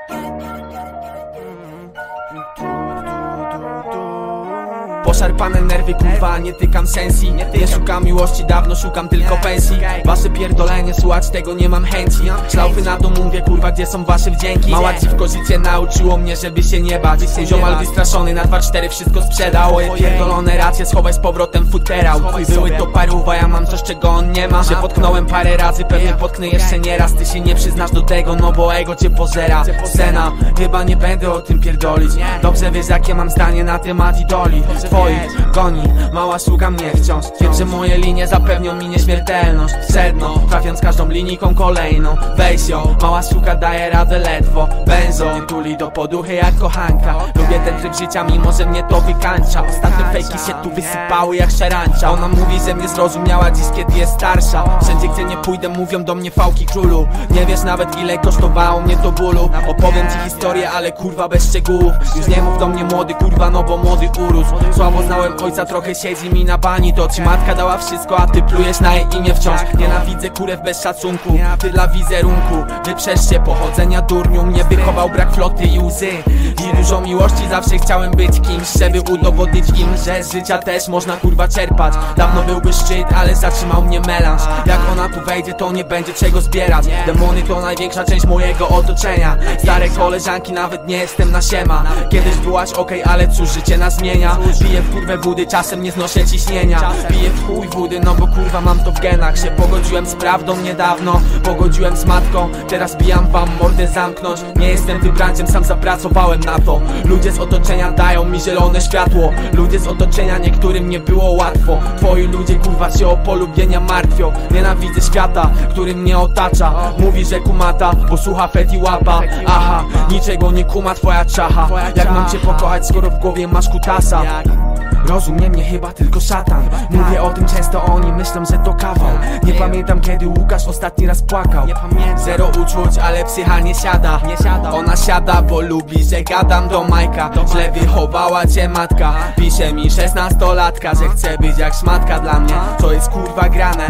Poszarpane nerwy, kurwa, nie tykam sensji. Nie szukam miłości, dawno szukam tylko pensji. Wasze pierdolenie, słuchać tego nie mam chęci. Szlaufy na to mówię, kurwa, gdzie są wasze wdzięki? Mała dziwko, życie nauczyło mnie, żeby się nie bać. Ziomal wystraszony, na 2-4 wszystko sprzedał. Pierdolone racje, schowaj z powrotem futerał. Były to paruwa, ja mam coś, czego on nie ma. Się potknąłem parę razy, pewnie potknę jeszcze nie raz. Ty się nie przyznasz do tego, no bo ego cię pożera. Scena, chyba nie będę o tym pierdolić. Dobrze wiesz, jakie mam zdanie na temat idoli twoich goni, mała sługa mnie wciąż. Wiem, że moje linie zapewnią mi nieśmiertelność. Sedno, trafiąc każdą linijką kolejną. Weź ją, mała sługa daje radę ledwo. Benzo, nie tuli do poduchy jak kochanka. Lubię ten tryb życia, mimo że mnie to wykańcza. Ostatnie fejki się tu wysypały jak szarańcza. Ona mówi, że mnie zrozumiała dziś, kiedy jest starsza. Wszędzie, gdzie nie pójdę, mówią do mnie fałki królu. Nie wiesz nawet, ile kosztowało mnie to bólu. Opowiem ci historię, ale kurwa bez szczegółów. Już nie mów do mnie młody, kurwa, no bo młody urósł. Słabo znałem ojca, trochę siedzi mi na bani. To ci matka dała wszystko, a ty plujesz na jej imię wciąż. Nienawidzę kurew bez szacunku, ty dla wizerunku. Wyprzeszcie pochodzenia durniu, mnie wychował brak floty i łzy. I dużo miłości, zawsze chciałem być kimś, żeby udowodnić im, że z życia też można kurwa czerpać. Dawno byłby szczyt, ale zatrzymał mnie melanż. Jak ona tu wejdzie, to nie będzie czego zbierać. Demony to największa część mojego otoczenia. Stare koleżanki, nawet nie jestem na siema. Kiedyś byłaś okej, ale cóż, życie nas zmienia. Piję w kurwę wody, czasem nie znoszę ciśnienia. Piję w chuj wody, no bo kurwa mam to w genach. Się pogodziłem z prawdą niedawno, pogodziłem z matką. Teraz bijam wam mordę zamknąć. Nie jestem wybranciem, sam zapracowałem na to. Ludzie z otoczenia dają mi zielone światło. Ludzie z otoczenia, niektórym nie było łatwo. Twoi ludzie kurwa się o polubienia martwią. Nienawidzę świata, który mnie otacza. Mówi, że kumata, bo słucha fet i łapa. Aha, niczego nie kuma twoja czacha. Jak mam cię pokochać, skoro w głowie masz kutasa? Rozumie mnie chyba tylko szatan. Mówię o tym często, oni myślą, że to kawał. Nie pamiętam, kiedy Łukasz ostatni raz płakał. Zero uczuć, ale psycha nie siada. Ona siada, bo lubi, że gadam do Majka. Źle wychowała cię matka. Pisze mi 16-latka, że chce być jak szmatka dla mnie. Co jest kurwa grane?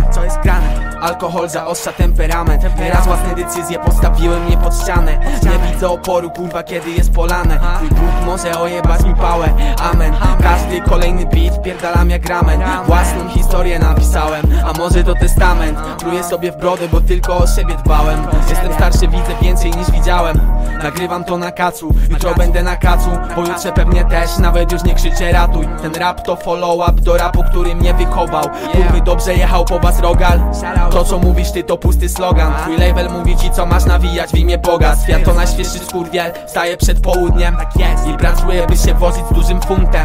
Alkohol zaostrza temperament. Nieraz własne decyzje postawiły mnie pod ścianę. Nie widzę oporu kurwa, kiedy jest polane. Twój Bóg może ojebać mi pałę. Amen. Każdy kolejny beat wpierdalam jak ramen. Własną historię napisałem, a może to testament. Pluję sobie w brodę, bo tylko o siebie dbałem. Jestem starszy, widzę więcej niż widziałem. Nagrywam to na kacu, jutro będę na kacu. Pojutrze pewnie też, nawet już nie krzyczę ratuj. Ten rap to follow-up do rapu, który mnie wychował. Kurwy dobrze jechał po was Rogal. To co mówisz ty to pusty slogan. Twój label mówi ci co masz nawijać w imię bogactw. Ja to najświeższy skurwiel, wstaję przed południem i pracuję by się wozić z dużym funtem.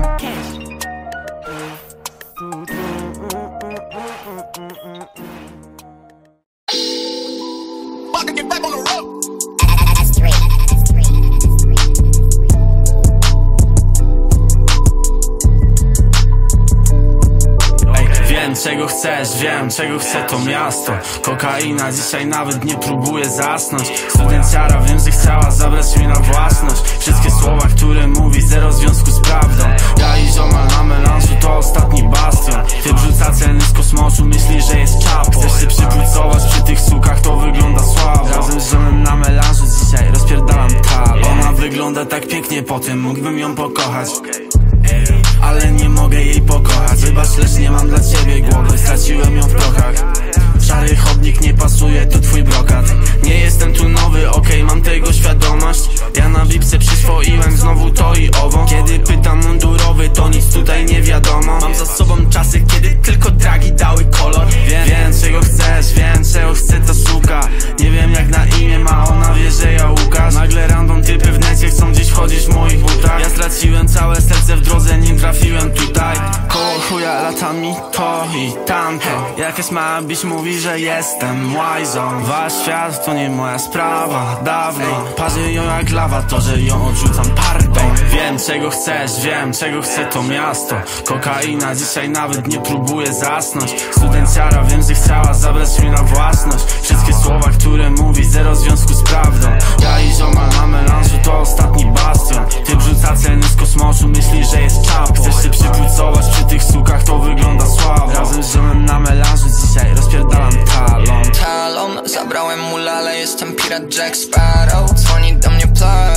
Wiem czego chcesz, wiem czego chce to miasto. Kokaina dzisiaj nawet nie próbuje zasnąć. Studenciara wiem, że chciała zabrać mi na własność. Wszystkie słowa, które mówi, zero związku z prawdą. Ja i ziomal na melanżu to ostatni bastion. Ty wrzuca ceny z kosmosu, myśli, że jest czapo. Chcesz się przypłucować przy tych sukach, to wygląda słabo. Razem z ziomem na melanżu dzisiaj rozpierdalam tal. Ona wygląda tak pięknie po tym, mógłbym ją pokochać, ale nie mogę jej pokochać. Wybacz, lecz nie mam dla ciebie głowy, straciłem ją w prochach. Szary chodnik nie pasuje, to twój brokat. Nie jestem tu nowy, okej, mam tego świadomość. Ja na bipce przyswoiłem znowu to i owo. Kiedy pytam mundurowy, to nic tutaj nie wiadomo. Mam za sobą czasy, kiedy tylko dragi dały kolor. Wiem czego chcesz, wiem czego chce ta suka. Nie wiem jak na imię ma, ona wie, że ja Łukasz. Nagle random typy w necie chcą gdzieś wchodzić w moich butach. Ja straciłem całe serce w drodze, nim trafiłem tutaj. Koło chuja lata mi to i tamto. Jakaś mała bić mówi, że jestem łajzą. Wasz świat to nie moja sprawa. Dawno parzy ją jak lawa, to że ją odrzucam pardą. Wiem czego chcesz, wiem czego chce to miasto. Kokaina dzisiaj nawet nie próbuje zasnąć. Studenciara wiem, że chciała zabrać mi na własność. Wszystkie słowa, które mówi, zero związku z prawdą. Ja i ziomal na melanżu to ostatni bastion. Ty wrzuca ceny z kosmosu, myśli, że jest czapo. Chcesz się przypłucować przy tych sukach, to wygląda słabo. Razem z ziomem na melanżu dzisiaj rozpierdalam talon. Zabrałem mu lalę, jestem pirat Jack Sparrow. Dzwoni do mnie plug,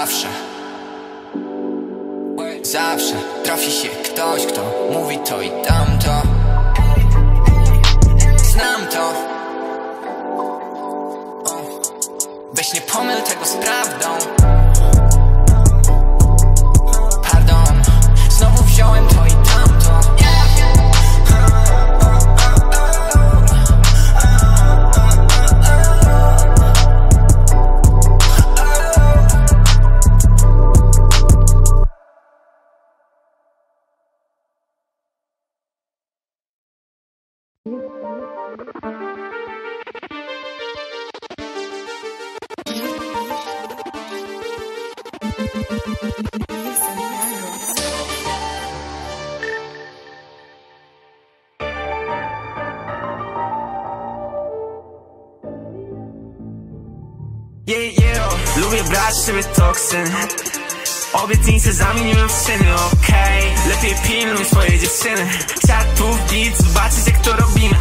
Zawsze trafi się ktoś, kto mówi to i tamto. Znam to. Weź nie pomyl tego z prawdą. Pardon, znowu wziąłem to i tamto. Lubię brać z siebie toksyn. Obietnice zamieniłem w czyny, okej. Lepiej pilnuj swojej dziewczyny. Czatów git, zobaczyć jak to robimy.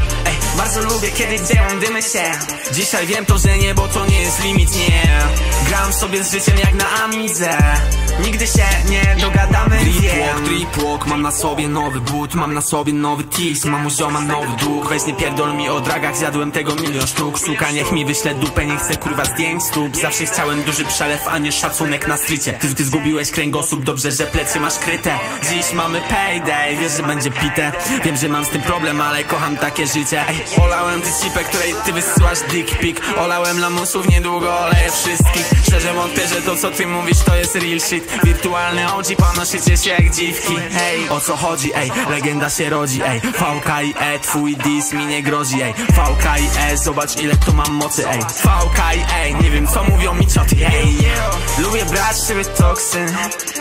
Bardzo lubię, kiedy dzieją dymy się. Dzisiaj wiem to, że niebo to nie jest limit, nie. Gram sobie z życiem jak na Amidze. Nigdy się nie dogadamy, Drip walk, mam na sobie nowy but, mam na sobie nowy tease, mam u zioma nowy dług. Weź nie pierdol mi o dragach, zjadłem tego milion sztuk. Suka niech mi wyśle dupę, nie chcę kurwa zdjęć stóp. Zawsze chciałem duży przelew, a nie szacunek na strycie. Ty zgubiłeś kręgosłup, dobrze, że plecy masz kryte. Dziś mamy payday, wiesz, że będzie pite. Wiem, że mam z tym problem, ale kocham takie życie. Olałem tę cipę, której ty wysyłasz dick pic. Olałem lamusów, niedługo oleję wszystkich. Szczerze wątpię, że to co ty mówisz to jest real shit. Wirtualny OG, panoszycie się jak dziwki. Hej, o co chodzi, ej, legenda się rodzi, ej. VKIE, twój dis mi nie grozi, ej. VKIE, zobacz ile tu mam mocy, ej. VKIE, nie wiem co mówią mi cioty, ej. Lubię brać z siebie toksyn.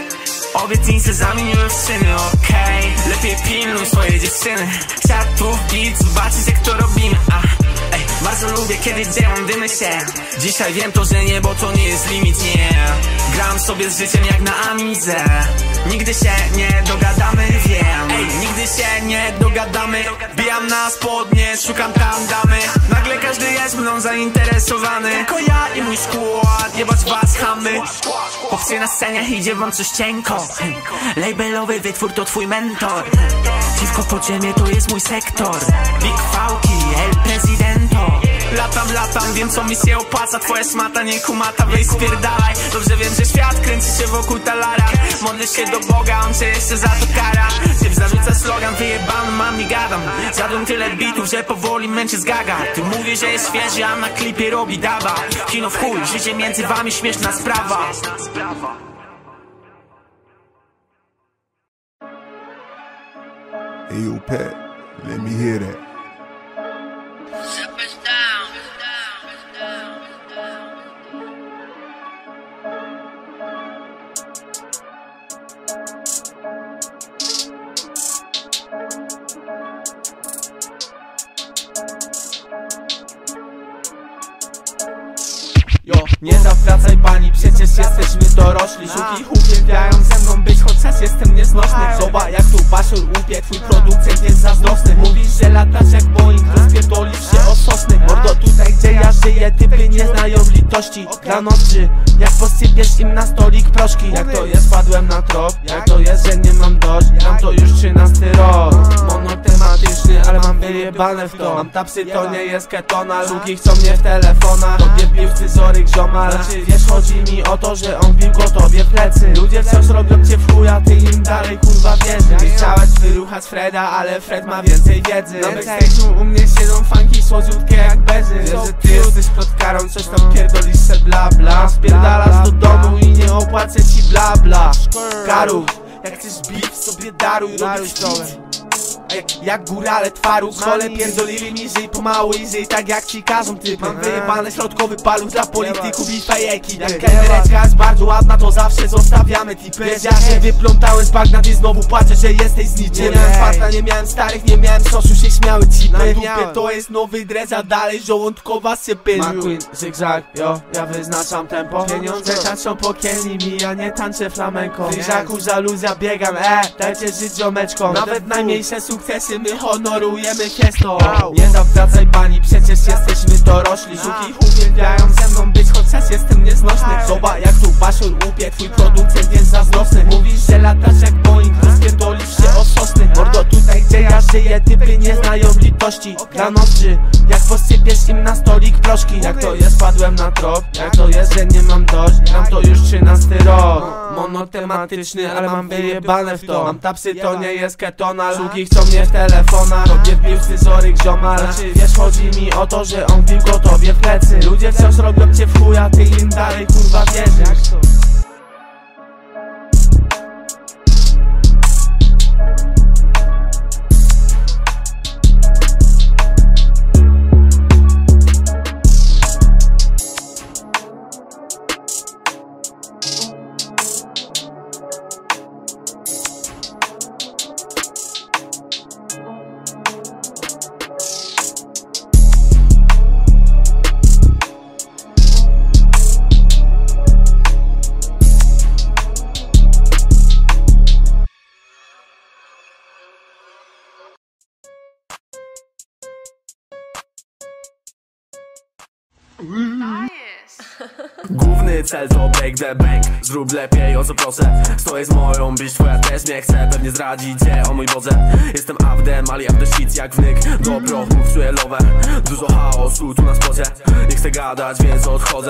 Obietnice zamieniłem w czyny, okej. Lepiej pilnuj swojej dziewczyny. Czatów git, zobaczyć jak to robimy, Bardzo lubię, kiedy dzieją dymy się. Dzisiaj wiem to, że niebo to nie jest limit, nie. Gram sobie z życiem jak na Amidze. Nigdy się nie dogadamy, wiem. Nigdy się nie dogadamy. Bijam na spodnie, szukam tam damy. Nagle każdy jest mną zainteresowany. Tylko ja i mój skład, jebać was chamy. Chłopcy na scenie idzie wam coś cienko. Labelowy wytwór to twój mentor. Dziwko pod ziemię to jest mój sektor. Big Fałki, El Presidento. Latam, wiem co mi się opłaca. Twoja smata nie kumata, weź spierdalaj. Dobrze wiem, że świat kręci się wokół talara. Modlę się do Boga, on cię jeszcze za to kara. Typ zarzuca slogan, wyjebany mam, nie gadam. Zjadłem tyle bitów, że powoli męczy zgaga. Ty mówisz, że jest świeży, a na klipie robi daba. Kino w chuj, życie między wami śmieszna sprawa. Hey, yo, Pat, let me hear that. Nie zawracaj pani, przecież jesteśmy dorośli. Żuki uwielbiają ze mną być, chociaż jestem nieznośny. Zobacz jak tu basior łupie, twój producent jest zazdrosny. Mówisz, że latasz jak Boeing, rozpierdolisz się o sosny. Mordo, tutaj gdzie ja żyję, typy nie znają litości. Granoczy, jak posypiesz im na stolik proszki. Jak to jest, padłem na trop, jak to jest, że nie mam dość. Mam to już 13 rok. Monotematyczny, ale mam wyjebane w to. Mam tapsy, to nie jest ketona. Luki chcą mnie w telefonach. Tobie piwcy zoryk ziomal. Czy wiesz, chodzi mi o to, że on bił go tobie w plecy. Ludzie wciąż robią cię w chuja, ty im dalej kurwa wierzysz. Nie chciałeś wyruchać Freda, ale Fred ma więcej wiedzy. Na backstage'u u mnie siedzą funky słodziutkie jak bezy. Wiesz, że ty jesteś plotkarą, coś tam pierdolisz se bla bla. Spierdalasz do domu i nie opłacę ci bla bla. Karów, jak chcesz beef, sobie daruj, robisz jak górale twaru, chole pierdolili mi, żyj pomału i żyj tak jak ci każą typy. Mam wyjebane środkowy paluch dla polityków i fejeki. Jak kendereczka jest bardzo ładna, to zawsze zostawiamy tipy. Wiesz, jak się wyplątałem z bagna, ty znowu płaczesz, że jesteś z niczym. Nie miałem farta, nie miałem starych, nie miałem soszu, się śmiały cipy. Na dupie to jest nowy dres, a dalej żołądkowa sypy. McQueen, zygzak, jo, ja wyznaczam tempo. Pieniądze tańczą po Kenny, ja nie tańczę flamenko. Ryżaku, żaluzja, biegam, dajcie żyć ziomeczkom. Nawet najmniejsze sukcesy my honorujemy fiesto. Nie zawracaj pani, przecież jesteśmy dorośli. Żuki uwielbiają ze mną być, choć chociaż jestem nieznośny. Zobacz jak tu basior łupie, twój producent jest zazdrosny. Mówisz, że latasz jak Boeing, rozpierdolisz się o sosny. Mordo, tutaj gdzie ja żyję, typy nie znają litości. Dla nocy, jak posypiesz im na stolik proszki. Jak to jest, padłem na trop, jak to jest, że nie mam dość. Mam to już 13 rok. Monotematyczny, ale mam wyjebane w to. Mam tapsy, to nie jest ketonal. Szulki chcą mnie w telefonach, robię wbił scyzoryk ziomal. Czy wiesz, chodzi mi o to, że on wbił go tobie w plecy. Ludzie wciąż robią cię w chuja, ty im dalej kurwa wierzysz. Główny cel to break the bank. Zrób lepiej, o co proszę. Stoję z moją bitch, twoja też mnie chce. Pewnie zradzi cię, o mój Boże. Jestem Avdem, ali after shit jak wnyk. Do prochów czuję love. Dużo chaosu tu na spocie. Nie chcę gadać, więc odchodzę.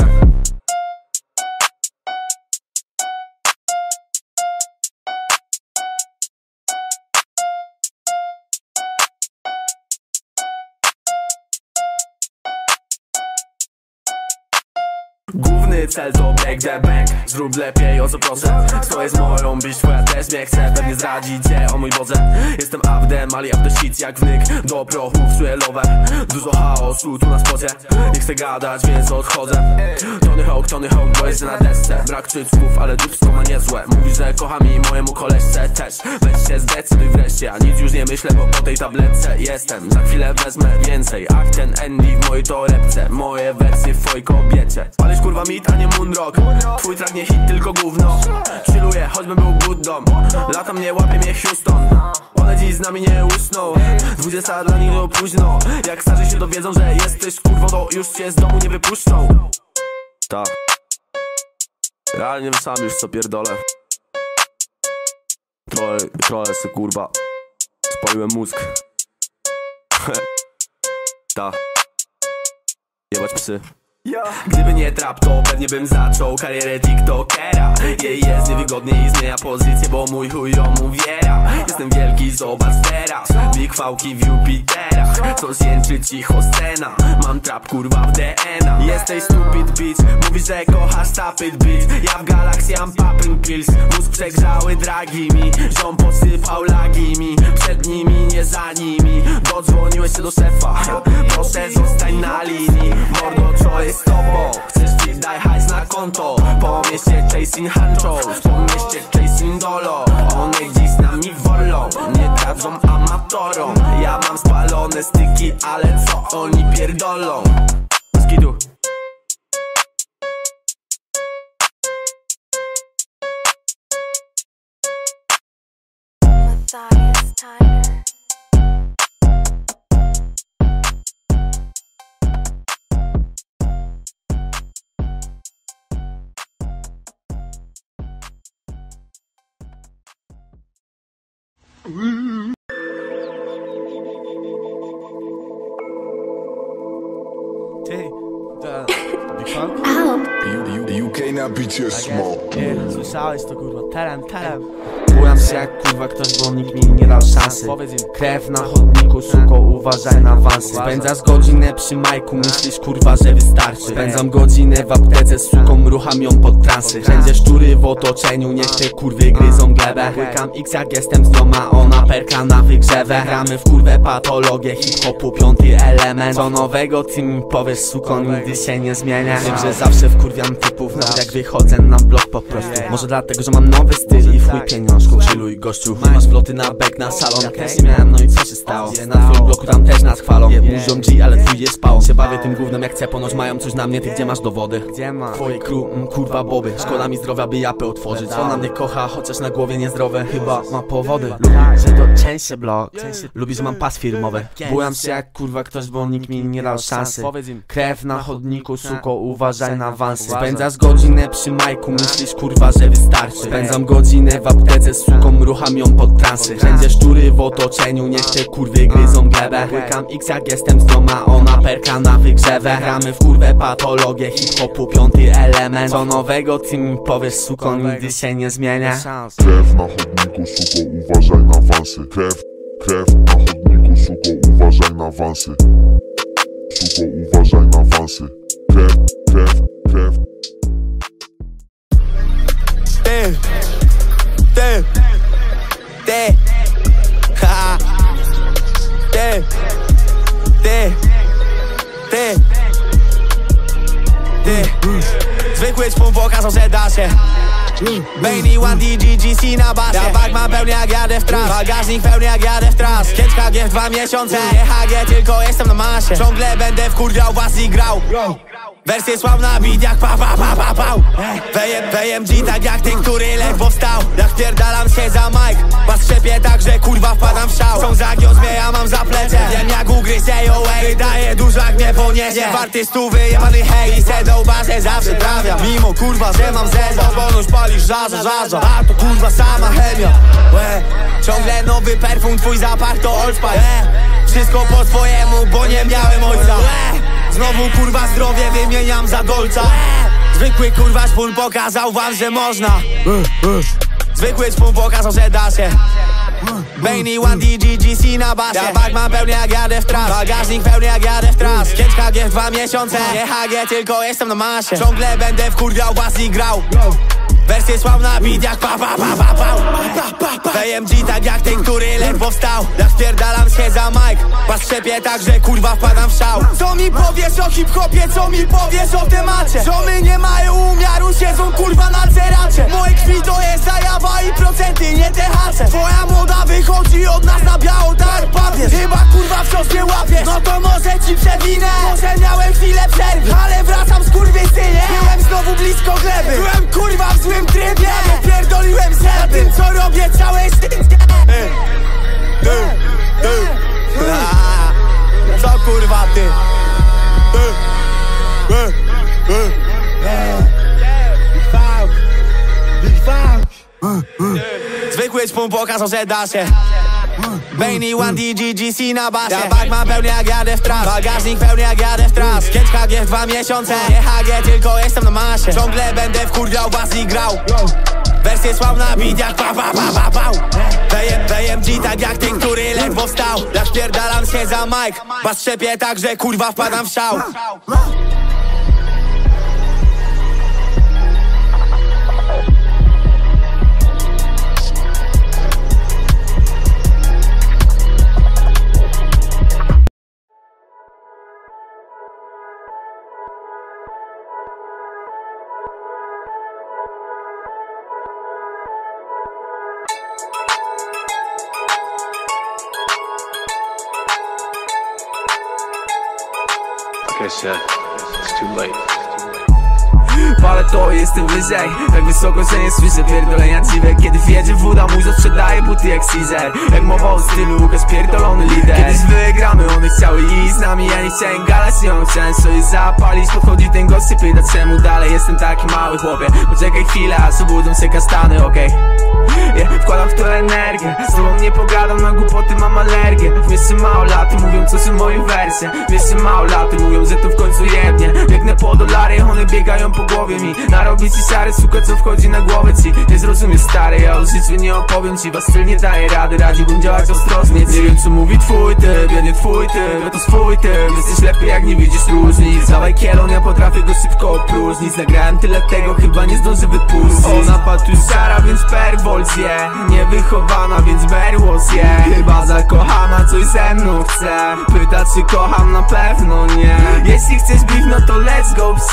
Główny cel to break the bank. Zrób lepiej, o co proszę. Stoję z moją bitch, twoja też mnie chce. Pewnie zradzi cię, o mój Boże. Jestem Avdem, ali after shit jak wnyk. Do prochów czuję love. Dużo chaosu tu na spocie. Nie chcę gadać, więc odchodzę. Tony Hawk, bo jestem na desce. Brak cycków, ale dupsko ma niezłe. Mówi, że kocha mi mojemu koleżce też. Weź się zdecyduj wreszcie, ja nic już nie myślę, bo po tej tabletce jestem. Za chwilę wezmę więcej. Ach, ten Andy w mojej torebce. Moje wersje w twojej kobiecie. Palisz kurwa mit, a nie moonrock. Twój track nie hit, tylko gówno. Chilluję, choćbym był good dom. Lata mnie, łapie mnie Houston. One dziś z nami nie usną. 20 dla nich to późno. Jak starzy się dowiedzą, że jesteś kurwo, to już cię z domu nie wypuszczą. Tak. Realnie sam już co pierdolę. Trochę se kurwa spaliłem mózg. Ta. Jebać psy. Gdyby nie trap, to pewnie bym zaczął karierę tiktokera. Jej jest niewygodnie i zmienia pozycję, bo mój chuj ją uwiera. Jestem wielki, zobacz teraz. Big fałki w Jupiterach. Co zjęczy cicho scena. Mam trap kurwa w DNA. Jesteś stupid bitch, mówisz, że kochasz tapit bitch. Ja w galaksji mam popping pills. Mózg przegrzały dragi mi. Ziom posypał lagi mi. Przed nimi, nie za nimi. Dodzwoniłeś się do szefa. Proszę zostań na linii. Mordo, co jest z tobą? Chcesz ci daj hajs na konto. Po mieście chasing hanchos. Po mieście chasing dolo. One dziś z nami wolą. Nie dadzą amatorom. Ja mam spalone styki, ale co oni pierdolą? Skidu. Matthias Tyler. Ty, Big Funk? You cannot be too small. Nie, słyszałeś to kurwa, terem. Bujam się jak kurwa ktoś, bo nikt mi nie dał szansy. Krew na chodniku, suko, uważaj na awansy. Spędzasz godzinę przy majku, myślisz kurwa, że wystarczy. Spędzam godzinę w aptece, z suką, rucham ją pod transy. Wszędzie szczury w otoczeniu, niech te kurwy gryzą glebę. Łykam X jak jestem z nią, a ona perka na wygrzewę. Gramy w kurwę patologię, hip-hopu, 5. element. Co nowego ty mi powiesz, suko, nigdy się nie zmienia. Wiem, że zawsze wkurwiam typów, nawet jak wychodzę na blok po prostu. Może dlatego, że mam nowy styl i w chuj pieniążki. troszkę chilluj, gościu. Masz floty na bek, na salon. Ja też nie miałem, no i co się stało? Na twoim bloku tam też nas chwalą. Mówią G, ale twój jest spał. Się bawię tym gównem jak chcę, ponoć mają coś na mnie. Ty gdzie masz dowody? Gdzie ma? Twoje crew, kurwa boby. Szkoda mi zdrowia, by japę otworzyć. Ona mnie kocha, chociaż na głowie niezdrowe. Chyba ma powody. Lubi, że to częściej blog. Lubi, że mam pas firmowy. Bujam się jak kurwa ktoś, bo nikt mi nie dał szansy. Krew na chodniku, suko, uważaj na awansy. Spędzasz godzinę przy majku, myślisz kurwa, że wystarczy. Spędzam godzinę w aptece, suką, rucham ją pod transy. Wszędzie szczury w otoczeniu, niech te kurwy gryzą glebę. Łykam X jak jestem z nią, a ona perka na wygrzewę. Gramy w kurwę patologię hip-hopu, 5. element. Co nowego ty mi powiesz, suko, nigdy się nie zmienia. Krew na chodniku, suko, uważaj na awansy. Krew na chodniku, suko, uważaj na awansy. Suko, uważaj na awansy. Krew. Zwykły czpun pokazał, że da się. Bainy, 1DGGC na basie. Ja bagman pełny jak jadę w tras. Bagażnik pełny jak jadę w tras. 5 KG w 2 miesiące. Nie HG, tylko jestem na masie. Ciągle będę wkurwiał was i grał. Wersje sławna beat jak pa. PMG tak jak ten, który ledwo wstał. Jak wpierdalam się za mic, was trzepie tak, że kurwa wpadam w szał. Są zagiąć mnie, ja mam za plecie. Wiem jak ugryźć AOA. Wydaje dużo jak mnie poniesie. Warty stówy, jebany hej. I sedą bazę zawsze trafiam. Mimo kurwa, że mam zeza. Ponoć palisz żarza. A to kurwa sama chemia. Ciągle nowy perfum, twój zapach to Old Spice. Wszystko po swojemu, bo nie miałem ojca. Znowu kurwa zdrowie wymieniam za dolca. Zwykły kurwa szpun pokazał wam, że można. Zwykły szpun pokazał, że da się. Bainy, 1DGGC na basie. Ja bagman pełny jak jadę w tras. Bagażnik pełny jak jadę w tras. 5 KG w 2 miesiące. Nie HG, tylko jestem na masie. Ciągle będę wkurwiał was i grał. Wersje sławna beat jak pa. PMG tak jak ten, który ledwo wstał. Jak wpierdalam się za mic, was trzepie tak, że kurwa wpadam w szał. Co mi powiesz o hip-hopie, co mi powiesz o temacie? Żomy nie mają umiaru, siedzą kurwa na ceracie. Moje krwi to jest zajawa i procenty, nie THC. Twoja moda wychodzi od nas na biało, tak papier. Chyba kurwa wciąż nie łapiesz, no to może ci przewinę. Może miałem chwilę przerwy, ale wracam skurwysynie. Byłem znowu blisko gleby, byłem kurwa w złym trybie. Pierdoliłem zęby na tym, co robię całe co kurwa ty? Zwykły szpun pokazał, że da się. Bainy, 1DGGC na basie. Ja bagman pełny jak jadę w tras. Bagażnik pełny jak jadę w tras. 5 KG w 2 miesiące. Nie HG, tylko jestem na masie. Ciągle będę wkurwiał was i grał. Wersje sławna beat jak pa. PMG tak jak ten, który ledwo wstał. Jak wpierdalam się za mic, was trzepie tak, że kurwa wpadam w szał. Like I said, it's too late. Ale to jestem wyżej, tak wysoko, że nie słyszę pierdolenia dziwek. Kiedy wjedzie woda, mój sprzedaje buty jak Caesar. Jak mowa o stylu, Łukasz pierdolony lider. Kiedyś wygramy, one chciały iść z nami. Ja nie chciałem gadać, nie chciałem sobie zapalić. Podchodzi ten gość i pyta, czemu dalej jestem taki mały chłopie. Poczekaj chwilę, aż obudzą się kasztany, okej? Wkładam w to energię, z tobą nie pogadam, na głupoty mam alergię. W mieście mało laty mówią coś o moim wersie. W mieście mało laty mówią, że to w końcu jebnie. Biegnę po dolary, one biegają po głowie mi. Narobi ci siary, suka, co wchodzi na głowę ci. Nie zrozumiesz stary, ja o życiu nie opowiem ci. Was styl nie daje rady, radziłbym działać ostrożnie. Nie wiem co mówi twój typ, ja nie twój typ, to swój typ. Jesteś lepiej jak nie widzisz różnic. Dawaj kielon, ja potrafię go szybko opróżnić. Nagrałem tyle tego, chyba nie zdążę wypuścić. Ona patrzy szara, więc perwol zje. Niewychowana, więc berło zje. Chyba zakochana, coś ze mną chce. Pyta czy kocham, na pewno nie. Jeśli chcesz beef, no to let's go psie.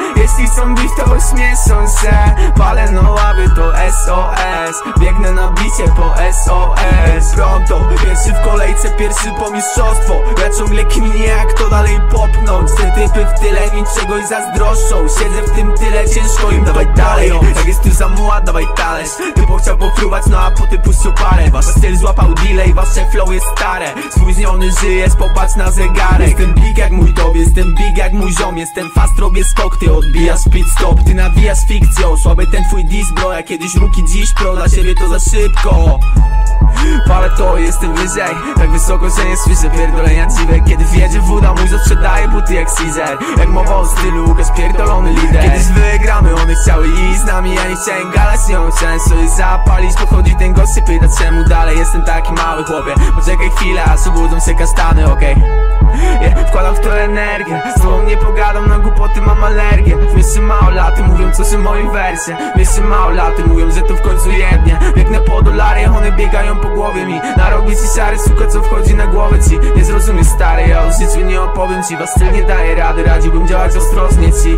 Jeśli chcą bić, to ośmieszą się. Palę na ławie, to SOS. Biegnę na bicie po SOS. Pronto, pierwszy w kolejce, pierwszy po mistrzostwo. Ja ciągle kminię, jak to dalej popchnąć. Te typy w tyle mi czegoś zazdroszczą. Siedzę w tym tyle, ciężko im, dawaj dalej. Jak jest tu za mła, dawaj talerz. Typo chciał pofruwać, no a potem puścił parę. Wasz styl złapał delay, wasze flow jest stare. Spóźniony żyjesz, popatrz na zegarek. Jestem big jak mój tobie, jestem big jak mój ziom. Jestem fast, robię skok, ty odbijasz pit stop. Ty nawijasz fikcją, słaby ten twój diss bro. Ja kiedyś ruki, dziś pro, dla siebie to za szybko. Palę to, jestem wyżej, tak wysoko, że nie słyszę pierdolenia dziwek. Kiedy wjedzie woda, mój sprzedaje buty jak Caesar. Jak mowa o stylu, Łukasz pierdolony lider. Kiedyś wygramy, one chciały iść z nami. Ja nie chciałem gadać, nie chciałem sobie zapalić. Podchodzi ten gość, pyta czemu dalej jestem taki mały chłopie. Poczekaj chwilę, aż obudzą się kasztany, okej. Wkładam w to energię, z tobą nie pogadam, na głupoty mam alergię. W mieście małolaty mówią coś o moim wersie. W mieście małolaty mówią, że to w końcu jednie. Biegnę po dolary, one biegają po głowie mi. Narobi ci szary, suka co wchodzi na głowę ci. Nie zrozumiesz stary, ja o życiu nie opowiem ci. Was styl nie daje rady, radziłbym działać ostrożnie ci.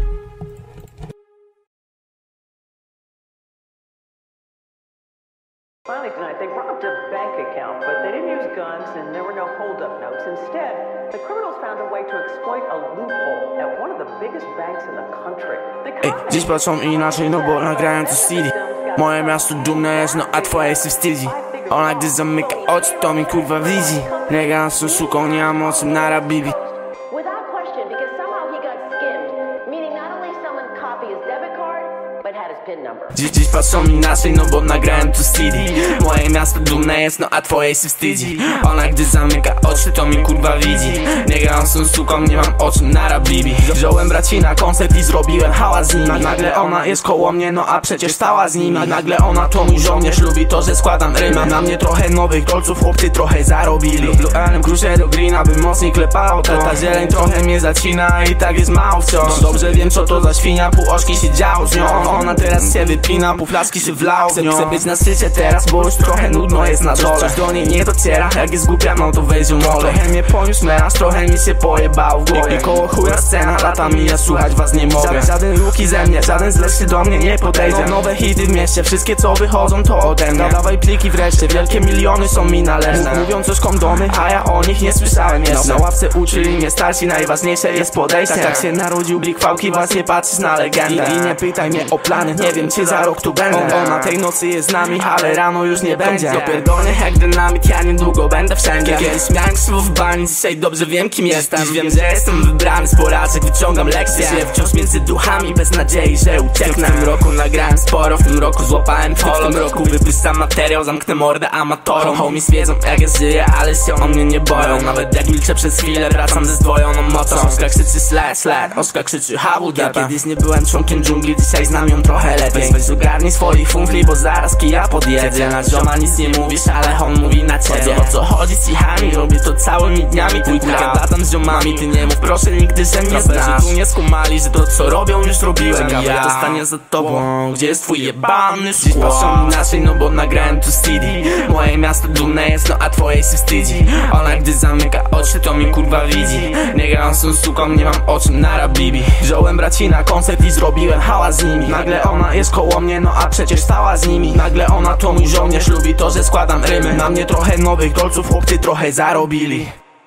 Finally tonight, they robbed a bank account, but they didn't use guns and there were no hold-up notes. Instead, the criminals found a way to exploit a loophole at one of the biggest banks in the country. Dziś patrzą inaczej, no bo nagrają to CD. Moje miasto dumne jest, no a twoje się wstydzi. Ona gdy zamyka oczy, to mi kurwa widzi. Nie gadam z tą suką, nie mam o czym na bibi. Without question, because somehow he got skimmed, meaning not only someone copied his debit card, but had his PIN number. Dziś patrzą inaczej, no bo nagrałem tu CD. Moje miasto dumne jest, no a twoje się wstydzi. Ona gdy zamyka oczy, to mi kurwa widzi. Nie gadam z tą suką, nie mam o czym na bibi. Wziąłem braci na koncert i zrobiłem hałas z nimi. Nagle ona jest koło mnie, no a przecież stała z nimi. Nagle ona to mój żołnierz, lubi to, że składam rymy. Na mnie trochę nowych dolców, chłopcy trochę zarobili. Blue'em kruszę do greena, by mocniej klepało to. Ta zieleń trochę mnie zacina i tak jest mało wciąż. Dobrze wiem co to za świnia, pół oczki się działo z nią. Ona teraz się wypina, pół flaszki się wlało w nią. Chcę być na szczycie teraz, bo już trochę nudno jest na dole. Coś do niej nie dociera, jak jest głupia, no to weź ją mole. Trochę mnie poniósł melanż, trochę mi się pojebało w głowie. I koło chuja scena, latami ja słuchać was nie mogę. Żaden luki ze mnie, żaden zlecz się do mnie nie podejdzie. Nowe hity w mieście, wszystkie co wychodzą to ode mnie. Dawaj pliki wreszcie, wielkie miliony są mi należne. Mówią coś kondomy, a ja o nich nie słyszałem jeszcze. Na ławce uczyli mnie starsi, najważniejsze jest podejście. Tak się narodził blik fałki, właśnie patrzysz na legendę. I nie pytaj mnie o plany, nie wiem czy za rok tu będę. Ona tej nocy jest z nami, ale rano już nie będzie. Dopierdolnie jak dynamit, ja niedługo będę wszędzie. Kiedyś miałem słów w bani, dzisiaj dobrze wiem kim jestem. Dziś wiem, że jestem wybrany z porażek, wyciągam lekcje. Żyję wciąż między duchami, bez nadziei, że ucieknę. W tym roku nagrałem sporo, w tym roku złapałem polo. W tym roku wypuszczam materiał, zamknę mordę amatorom. Homies wiedzą jak ja żyję, ale się o mnie nie boją. Nawet jak milczę przez chwilę, wracam ze zdwojoną mocą. Oskar krzyczy sled, Oskar krzyczy HWD. Ja kiedyś nie byłem członkiem dżungli, dzisiaj znam ją trochę lepiej. Weź ogarnij swoich funkli, bo zaraz kija podjedzie. Na zioma nic nie mówisz, ale on mówi na ciebie. O co chodzi z cichami, robię to całymi dniami. Twój weekend latam z ziomami, ty nie mów proszę nigdy, że mnie znasz. Tu nie skumali, że to co robią już robiłem. Ciekawe to stanie za tobą, gdzie jest twój jebany szkło. Dziś patrzą inaczej, no bo nagrałem tu CD. Moje miasto dumne jest, no a twoje się wstydzi. Ona gdy zamyka oczy, to mi kurwa widzi. Nie gadam z tą suką, nie mam o czym na bibi. Wziąłem braci na koncert i zrobiłem hałas z nimi. Nagle ona jest koło mnie, no a przecież stała z nimi. Nagle ona to mój żołnierz, lubi to, że składam rymy. Na mnie trochę nowych dolców, chłopcy trochę zarobili.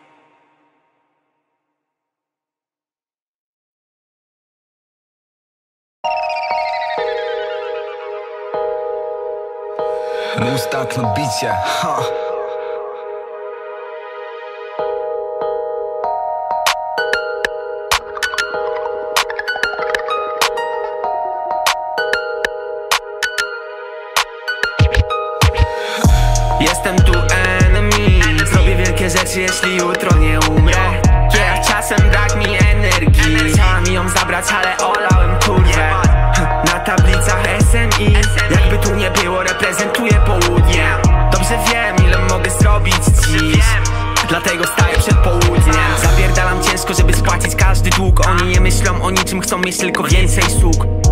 Mustak na bicie, ha. Jestem tu enemy, zrobię wielkie rzeczy jeśli jutro nie umrę. Yeah, czasem brak mi energii, chciałam ją zabrać, ale olałem kurwę. Na tablicach SMI, jakby tu nie było, reprezentuję południe. Dobrze wiem ile mogę zrobić dziś, dlatego staję przed południem. Zapierdalam ciężko, żeby spłacić każdy dług. Oni nie myślą o niczym, chcą mieć tylko więcej sług.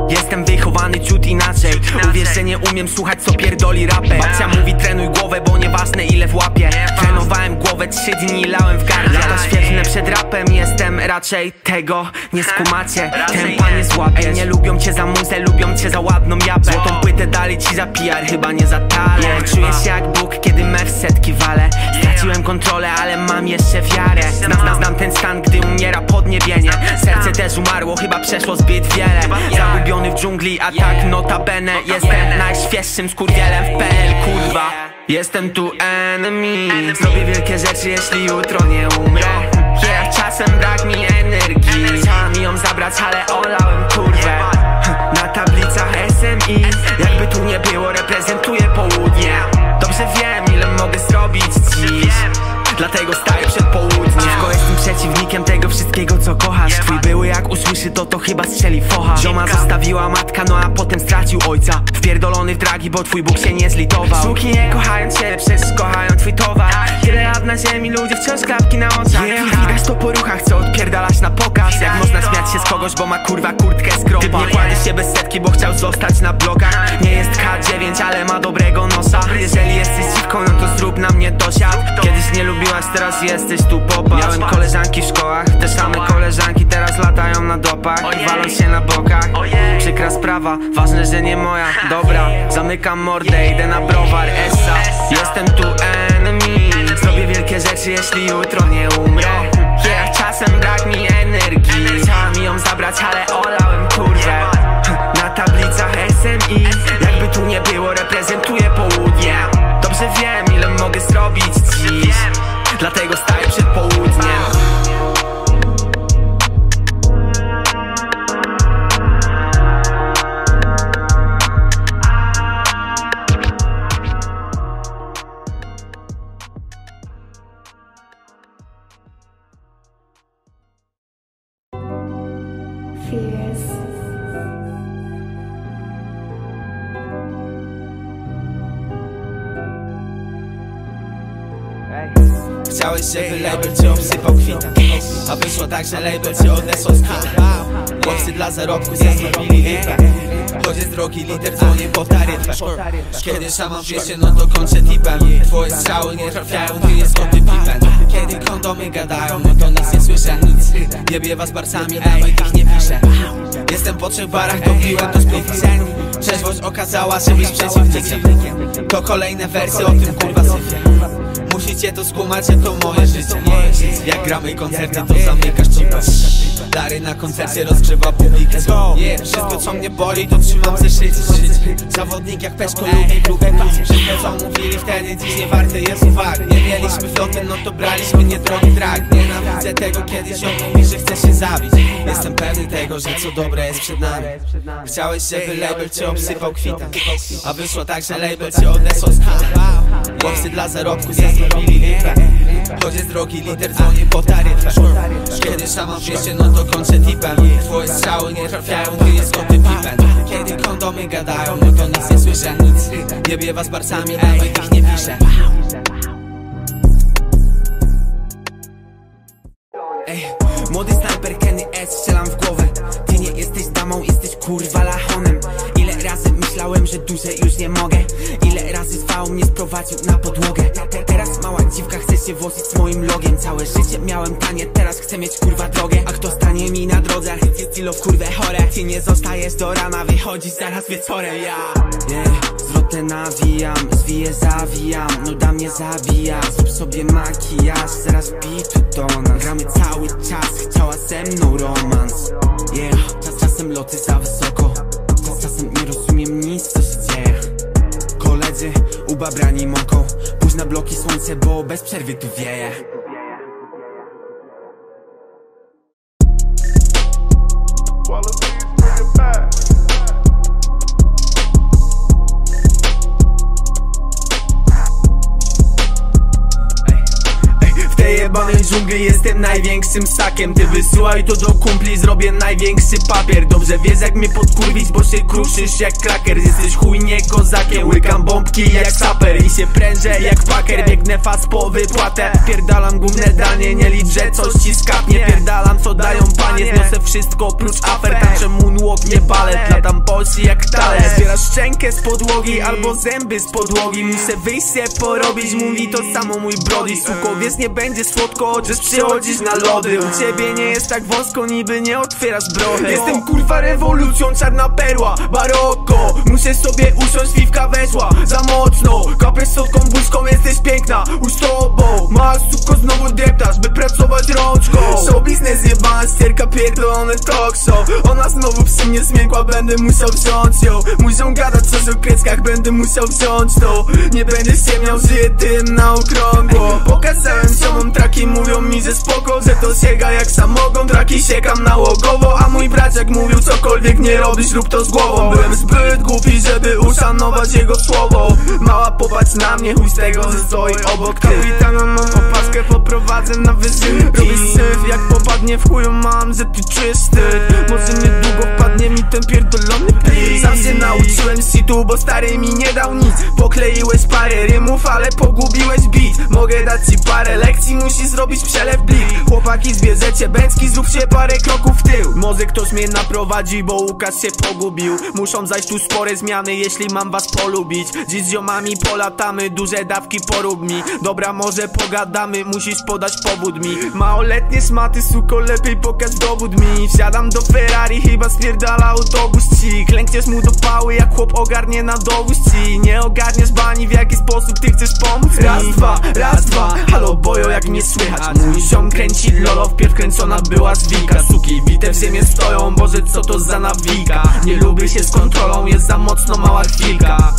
Jestem wychowany ciut inaczej. Uwierz, że nie umiem słuchać co pierdoli raper. Babcia mówi trenuj głowę, bo nieważne ile w łapie. Trenowałem głowę 3 dni, lałem w gardle. Lata świetne przed rapem, jestem raczej tego nie skumacie. Tempa nie złapie. Nie lubią cię za muzę, lubią cię za ładną japę. Złotą płytę dali ci za PR, chyba nie za talent. Czuję się jak Bóg, kiedy me w setki walę. Straciłem kontrolę, ale mam jeszcze wiarę. Znam ten stan, gdy umiera podniebienie. Serce też umarło, chyba przeszło zbyt wiele. Zagubiony w dżungli, a tak notabene jestem najświeższym skurwielem w PL, kurwa. Jestem tu enemy. Zrobię wielkie rzeczy, jeśli jutro nie umrę. Czasem brak mi energii. Chciałam ją zabrać, ale olałem kurwę. Na tablicach SMI, jakby tu nie było, reprezentuję południe. Dobrze wiem, ile mogę zrobić dziś, dlatego staję przed południem. Dziwko, jestem przeciwnikiem tego wszystkiego, co kochasz. Twój były jak usłyszy to chyba strzeli focha. Zioma zostawiła matka, no a potem stracił ojca. Wpierdolony w dragi, bo twój Bóg się nie zlitował. Suki nie kochają ciebie, przecież kochają twój towar. Tyle lat na ziemi, ludzie wciąż klapki na oczach. Widać to po ruchach, co odpierdalasz na pokaz. Jak można śmiać się z kogoś, bo ma kurwa kurtkę z kropa. Typ nie kładzie się bez setki, bo chciał zostać na blokach. Nie jest K9, ale ma dobrego nosa. Jeżeli jesteś dziwką, no to zrób na mnie dosiad. Kiedyś nie lubiłaś, teraz jesteś tu popatrz. Miałem koleżanki w szkołach, te same koleżanki teraz latają na dopach i walą się na bokach. Przykra sprawa, ważne, że nie moja. Dobra, zamykam mordę, idę na browar, essa. Jestem tu enemy. Zrobię wielkie rzeczy, jeśli jutro nie umrę. Czasem brak mi energii. Chciałam ją zabrać, ale olałem kurwę. Na tablicach SMI, jakby tu nie było, reprezentuję południe. Dobrze wiem, ile mogę zrobić dziś, dlatego staję przed południem. Chciałeś, żeby label cię obsypał kwitą, a wyszło tak, że label cię odesłał z kwitą. Chłopcy dla zarobku zastąpili lipę. Chodzę z drogi liter, dzwonię po taryfę. Kiedy szaman wiesie, no to kończę tipem. Twoje strzały nie trafiają, ty nie skąpy pipem. Kiedy kondomy gadają, no to nic nie słyszę. Jebie was barcami, dawaj ich nie piszę. Jestem po 3 barach, dopiłem do spliffy. Trzeźwość okazała się być przeciwnikiem. To kolejne wersy o tym kurwa syfie. Musicie to skumać, że to moje życie. Jak gramy koncerty, to zamykasz cipę. Dary na koncercie rozgrzewa publikę. Wszystko co mnie boli, to trzymam ze szyć. Zawodnik jak Peszko lubi grube pić. Wszystko co mówili wtedy, dziś nie warte jest uwagi. Nie mieliśmy floty, no to braliśmy niedrogi drag. Nienawidzę tego, kiedy ziom mówi, że chce się zabić. Jestem pewny tego, że co dobre jest przed nami. Chciałeś, żeby label cię obsypał kwitem, a wyszło tak, że label cię odesłał z kwitą. Chłopcy dla zarobku zastąpili lipę. Chodzę z drogi liter, dzwonię po taryfę. Kiedy szaman wiesie, no to kończę tipem. Twoje strzały nie trafiają, ty nie skąpy pipem. Kiedy kondomy gadają, no to nic nie słyszę. Jebie was barcami, dawaj ich nie piszę. Ej, młody snajper Kenny S, strzelam w głowę. Ty nie jesteś damą, jesteś kurwa lachonem. Ile razy myślałem, że dłużej już nie mogę. Ile razy zwał mnie sprowadził na podłogę. Teraz mała dziwka chce się wozić z moim logiem. Całe życie miałem tanie, teraz chcę mieć kurwa drogę. A kto stanie mi na drodze? Stylo w kurwę chore. Ty nie zostajesz do rana, wychodzisz zaraz wieczorem. Ja zwrotę nawijam, zwiję zawijam. Nuda mnie zabija, zrób sobie makijaż. Zaraz bitu do nas, gramy cały czas. Chciała ze mną romans. Czasem loty za wysoko, czasem nie rozumiem nic, co się dzieje. Koledzy ubabrani mąką, pójdź na bloki słońce, bo bez przerwy tu wieje. W tej jebanej dżungli jestem największym sakiem. Ty wysyłaj to do kumpli, zrobię największy papier. Dobrze wiesz jak mnie podkurwić, bo się kruszysz jak kraker. Jesteś chujnie kozakiem, łykam bombki jak saper. I się prężę jak paker, biegnę fast po wypłatę. Pierdalam gumne danie, nie licz, że coś ci skapnie. Pierdalam co dają panie, zniosę wszystko oprócz afer. Tańczę moonwalk, nie balet, latam kształci jak talerz. Zbierasz szczękę z podłogi albo zęby z podłogi. Muszę wyjść się porobić, mówi to samo mój brody. Suko, wiesz, nie będzie słodko, chociaż przychodzisz na lody. U ciebie nie jest tak wąsko, niby nie otwierasz brochy. Jestem kurwa rewolucją, czarna perła, baroko. Muszę sobie usiąść, piwka weszła za mocno. Kapiesz słodką buźką, jesteś piękna, już tobą. Masz suko, znowu deptasz, by pracować rączką. Show biznes jebana, ścierka pierdolone talk show. Ona znowu przy mnie zmiękła, będę musiał wziąć ją. Muszą gadać coś o kreckach, będę musiał wziąć to. Nie będę się miał, żyję tym na okrągło. Pokazałem ziomom traki, mówią mi, że spoko, że to sięga jak samogon. Traki siekam nałogowo, a mój braciak mówił, cokolwiek nie robisz, rób to z głową. Byłem zbyt głupi, żeby uszanować jego słowo. Mała, popatrz na mnie, chuj z tego, że stoi obok ty. Kapitana mam opaskę, poprowadzę na wyżynki. Robię syf, jak popadnie w chuju mam, że ty czysty. Może niedługo wpadnie mi ten pierdolony plik. Sam się nauczyłem shitu, bo stary mi nie dał nic. Pokleiłeś parę rymów, ale pogubiłeś beat. Mogę dać ci parę lekcji, musisz zrobić przelew blik. Chłopaki, zbierzecie bęcki, zróbcie parę kroków w tył. Może ktoś mnie naprowadzi, bo Łukasz się pogubił. Muszą zajść tu spore zmiany, jeśli mam was polubić. Dziś z ziomami polatamy, duże dawki porób mi. Dobra, może pogadamy, musisz podać powód mi. Małoletnie szmaty, suko, lepiej pokaż dowód mi. Wsiadam do Ferrari, chyba spierdala autobus ci. Klękniesz mu do pały, jak chłop ogarnie na dowóz ci. Nie ogarniesz bani, w jaki sposób ty chcesz pomóc mi. Raz, dwa, halo bojo, jak mnie słychać. Mój ziom kręci lolo, wpierw kręcona była z Wika. Suki bite w ziemię stoją, Boże, co to za nawika. Nie lubię się z kontrolą, jest za mocno mała chwilka.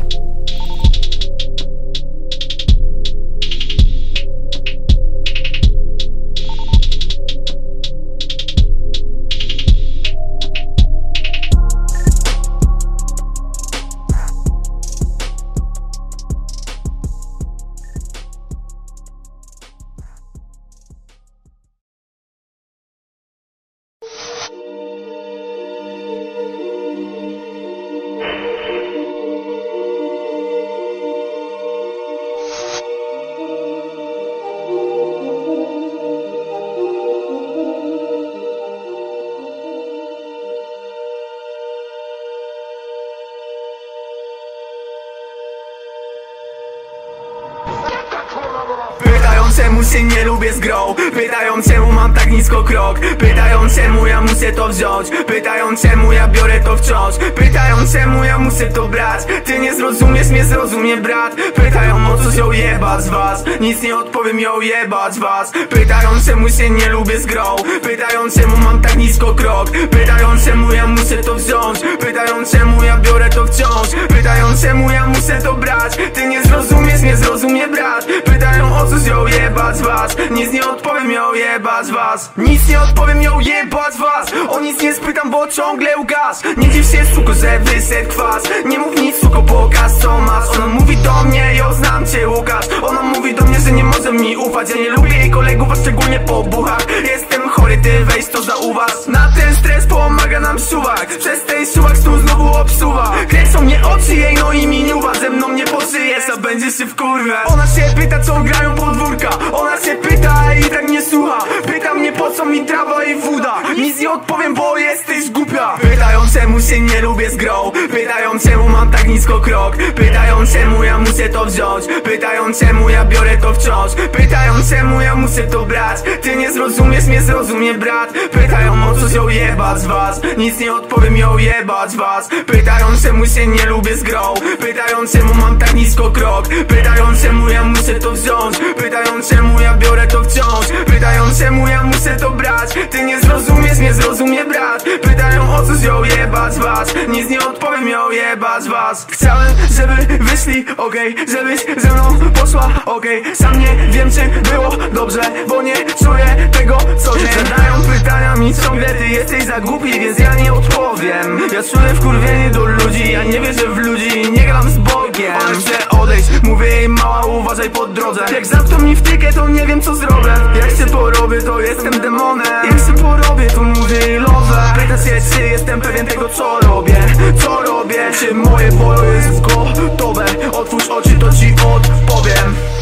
Pytają, czemu się nie lubię z grą. Pytają, czemu mam tak nisko krok. Pytają, czemu ja muszę to wziąć. Pytają, czemu ja biorę to wciąż. Pytają, czemu ja muszę to brać. Ty nie zrozumiesz mnie, zrozumie brat. Pytają, o co się jebać z was. Nic nie odpowiem, ją jebać was. Pytają, czemu się nie lubię z grą. Pytają, czemu mam tak nisko krok. Pytają, czemu ja muszę to wziąć. Pytają, czemu ja biorę to wciąż. Pytają, czemu ja muszę to brać. Ty nie zrozumiesz mnie, zrozumie brat. Pytają, o co się jebać z was. Nic nie odpowiem, ją jebać was. Nic nie odpowiem, ją jebać was. O nic nie spytam, bo ciągle ugasz. Nie dziw się, suko, że wyszedł kwas. Nie mów nic, suko, pokaż co masz. Ona mówi do mnie, ja znam cię, Łukasz. Ona mówi do mnie, że nie może mi ufać. Ja nie lubię jej kolegów, a szczególnie po buchach. Jestem chory, ty weź to zauważ. Na ten stres pomaga nam suwak. Przez ten suwak stół znowu obsuwa. Kręcą mnie oczy jej, no i miniuwa. Ze mną nie pożyjesz, a będziesz się wkurwiać. Ona się pyta, co grają podwórka. Ona się pyta i tak nie słucha. Pyta mnie, po co mi trawa i woda. Nic nie odpowiem, bo jesteś głupia. Pytają, czemu się nie lubię z grą. Pytają, czemu mam tak nisko krok. Pytają, czemu ja muszę to wziąć. Pytają, czemu ja biorę to wciąż. Pytają, czemu ja muszę to brać. Ty nie zrozumiesz mnie, zrozumie brat. Pytają, o co się jebać z was. Nic nie odpowiem, ją jebać was. Pytają, czemu się nie lubię z grą. Pytają, czemu mam tak nisko krok. Pytają, czemu ja muszę to wziąć. Pytają, czemu ja biorę to wciąż. Pytają, czemu ja muszę to brać. Ty nie zrozumiesz mnie, zrozumie brat. Pytają, o co się jebać was. Nic nie odpowiem, ją jebać was. Chciałem, żeby wyszli, okej, żebyś ze mną poszła, okej. Sam nie wiem, czy było dobrze, bo nie czuję tego, co nie. Zadają pytania mi ciągle, ty jesteś za głupi, więc ja nie odpowiem. Ja czuję wkurwienie do ludzi, ja nie wierzę w ludzi, nie gram z Bogiem. Ona chce odejść, mówię jej, mała, uważaj po drodze. Jak zamkną mi wtykę, to nie wiem, co zrobię. Jak się porobię, to jestem demonem. Jak się porobię, to mówię jej love. Pyta się, czy jestem pewien tego, co robię. Co robię, czy moje polo jest gotowe. Otwórz oczy, to ci odpowiem.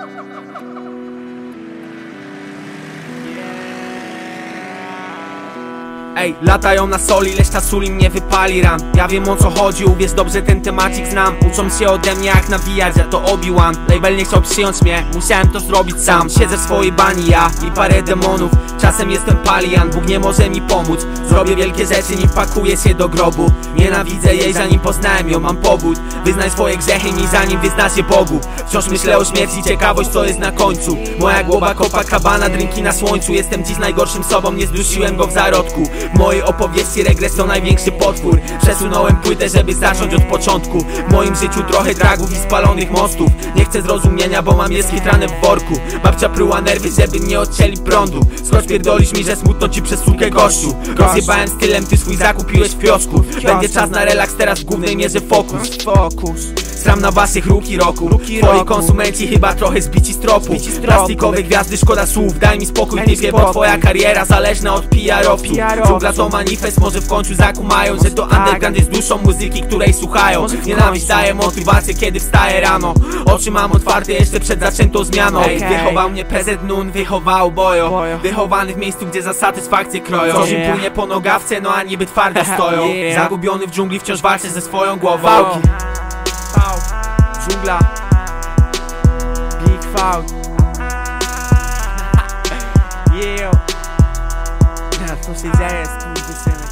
Ej, latają na soli, lecz ta sól im nie wypali ran. Ja wiem o co chodzi, uwierz dobrze, ten temacik znam. Uczą się ode mnie jak nawijać, za to Obi-Wan. Label nie chciał przyjąć mnie, musiałem to zrobić sam. Siedzę w swojej bani, ja i parę demonów. Czasem jestem palian, Bóg nie może mi pomóc. Zrobię wielkie rzeczy, nim pakuję się do grobu. Nienawidzę jej, zanim poznałem ją, mam pobud. Wyznaj swoje grzechy mi, zanim wyznasz je Bogu. Wciąż myślę o śmierci, ciekawość co jest na końcu. Moja głowa Copacabana, drinki na słońcu. Jestem dziś najgorszym sobą, nie zdusiłem go w zarodku. W mojej opowieści regres to największy potwór. Przesunąłem płytę, żeby zacząć od początku. W moim życiu trochę dragów i spalonych mostów. Nie chcę zrozumienia, bo mam je skitrane w worku. Babcia pruła nerwy, żeby nie odcięli prądu. Skoro pierdolisz mi, że smutno ci przez sukę gościu. Rozjebałem stylem, ty swój zakupiłeś w kiosku. Będzie czas na relaks, teraz w głównej mierze fokus. Sram na waszych ruki roku. Twoi konsumenci chyba trochę zbici z tropu. Plastikowe gwiazdy, szkoda słów, daj mi spokój typie, bo twoja kariera zależna od PR-owców. Dżungla to manifest, może w końcu zakumają, że to underground jest duszą muzyki, której słuchają. Nienawiść daje motywację, kiedy wstaję rano. Oczy mam otwarte jeszcze przed zaczętą zmianą. Wychował mnie PZ Nun, wychował Bojo. Wychowany w miejscu, gdzie za satysfakcję kroją. Coś im płynie po nogawce, no a niby twardo stoją. Zagubiony w dżungli, wciąż walczę ze swoją głową. Dżungla Big Fault. Yeah. Co się dzieje, skurwysyny?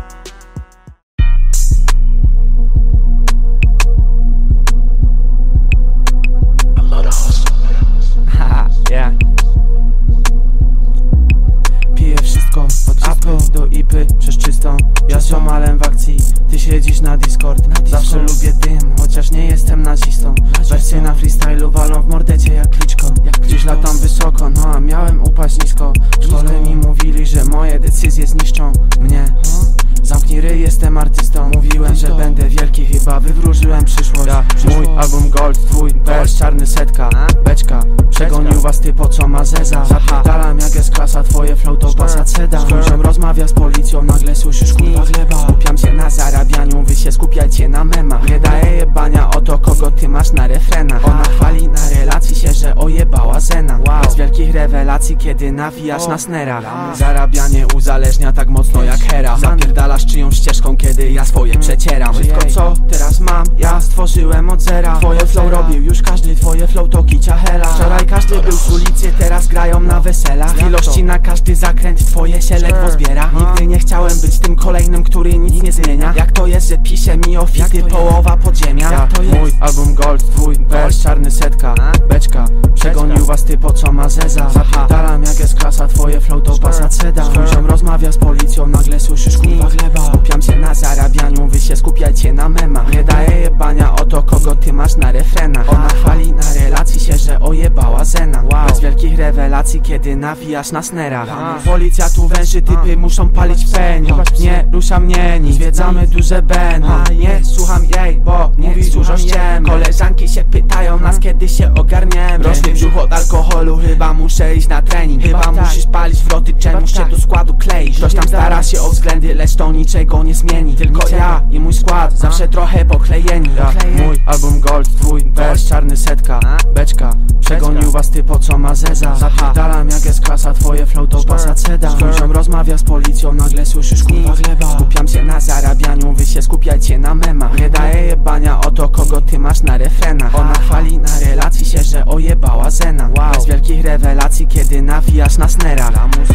Haha, yeah. Piję wszystko, od apy do ipy, przezczystą. Ja z ziomalem w akcji, ty siedzisz na Discord. Zawsze lubię dym, chociaż nie jestem nazistą. Wersje na freestylu walą w mordecie jak Kliczko. Dziś latam wysoko, no a miałem upaść nisko. W szkole mi mówili, że moje decyzje zniszczą mnie. Zamknij ryj, jestem artystą. Mówiłem, że będę wielki, chyba wywróżyłem przyszłość. Mój album Gold, twój bez czarny setka. Beczka, przegonił was ty po co ma zeza. Zapierdalam jak jest klasa, twoje flow to pasaceda. Z ludziom rozmawia z policją, nagle słyszysz kurwa gleba. Skupiam się na zarabianiu, wy się skupiajcie na memach. Nie daję jebania o to, kogo ty masz na refrenach. Ona chwali na relacji się, że ojebała Zena. Bez wielkich rewelacji, kiedy nawijasz na snerach. Zarabianie uzależnia tak mocno jak Hera. Zapierdalasz czyjąś ścieżką, kiedy ja swoje przecieram. Wszystko co teraz mam, ja stworzyłem od zera. Twoje flow robił już każdy, twoje flow to kicia hela. Wczoraj każdy był z ulicy, teraz grają na weselach. Ilości na każdy zakręt, twoje się ledwo zbiera. Nigdy nie chciałem być tym kolejnym, który nic nie zmienia. Jak to jest, że pisze mi o fity, połowa podziemia. Mój album Gold, twój bez czarny setka. Beczka, przegonił was ty po co ma zeza. Zapierdalam jak jest klasa, twoje flow to pasaceda. Z ludziom rozmawia z policją, nagle słyszysz kurwa gleba. Skupiam się na zarabianiu, wy się skupiajcie na memach. Nie daję jebania o to, kogo ty masz na refrenach. Ona chwali na relacji się, że ojebała Zena. Bez wielkich rewelacji, kiedy nawijasz na snerach. Policja tu węży, typy muszą palić peni. Nie rusza mnie nic, zwiedzamy duże beny. Nie słucham jej, bo mówi dużo ściemy. Koleżanki się pytają nas, kiedy się ogarniemy. Rośnie brzuch od alkoholu, chyba muszę iść na trening. Chyba musisz palić wroty, czemuś się do składu kleisz. Ktoś tam stara się o względy, lecz to niczego nie zmieni. Tylko ja i mój skład, zawsze trochę poklejeni. Mój album Gold, twój bez czarny setka. Beczka, przegonił was ty po co ma zeza. Zapierdalam jak jest klasa, twoje flow to pasaceda. Z ludziom rozmawia z policją, nagle słyszysz kurwa gleba. Skupiam się na zarabianiu, wy się skupiajcie na memach. Nie daję jebania o to, kogo ty masz na refrenach. Ona chwali na relacji się, że ojebała Zena. Bez wielkich rewelacji, kiedy nawijasz na snerach.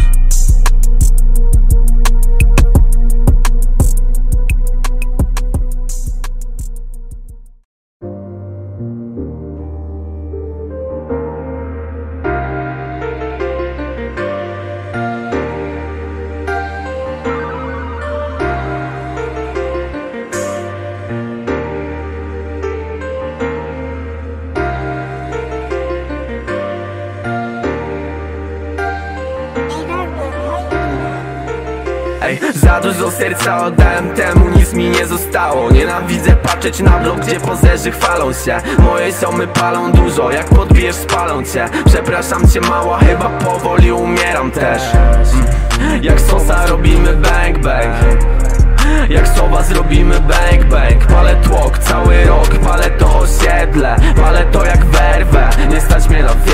Za dużo serca oddałem temu, nic mi nie zostało. Nienawidzę patrzeć na blok, gdzie pozerzy chwalą się. Moje ziomy palą dużo, jak podbijesz spalą cię. Przepraszam cię mała, chyba powoli umieram też. Jak sosa robimy bang bang. Jak sowa zrobimy bang bang. Palę tłok cały rok, palę to osiedle. Palę to jak werwę, nie stać mnie na wiele.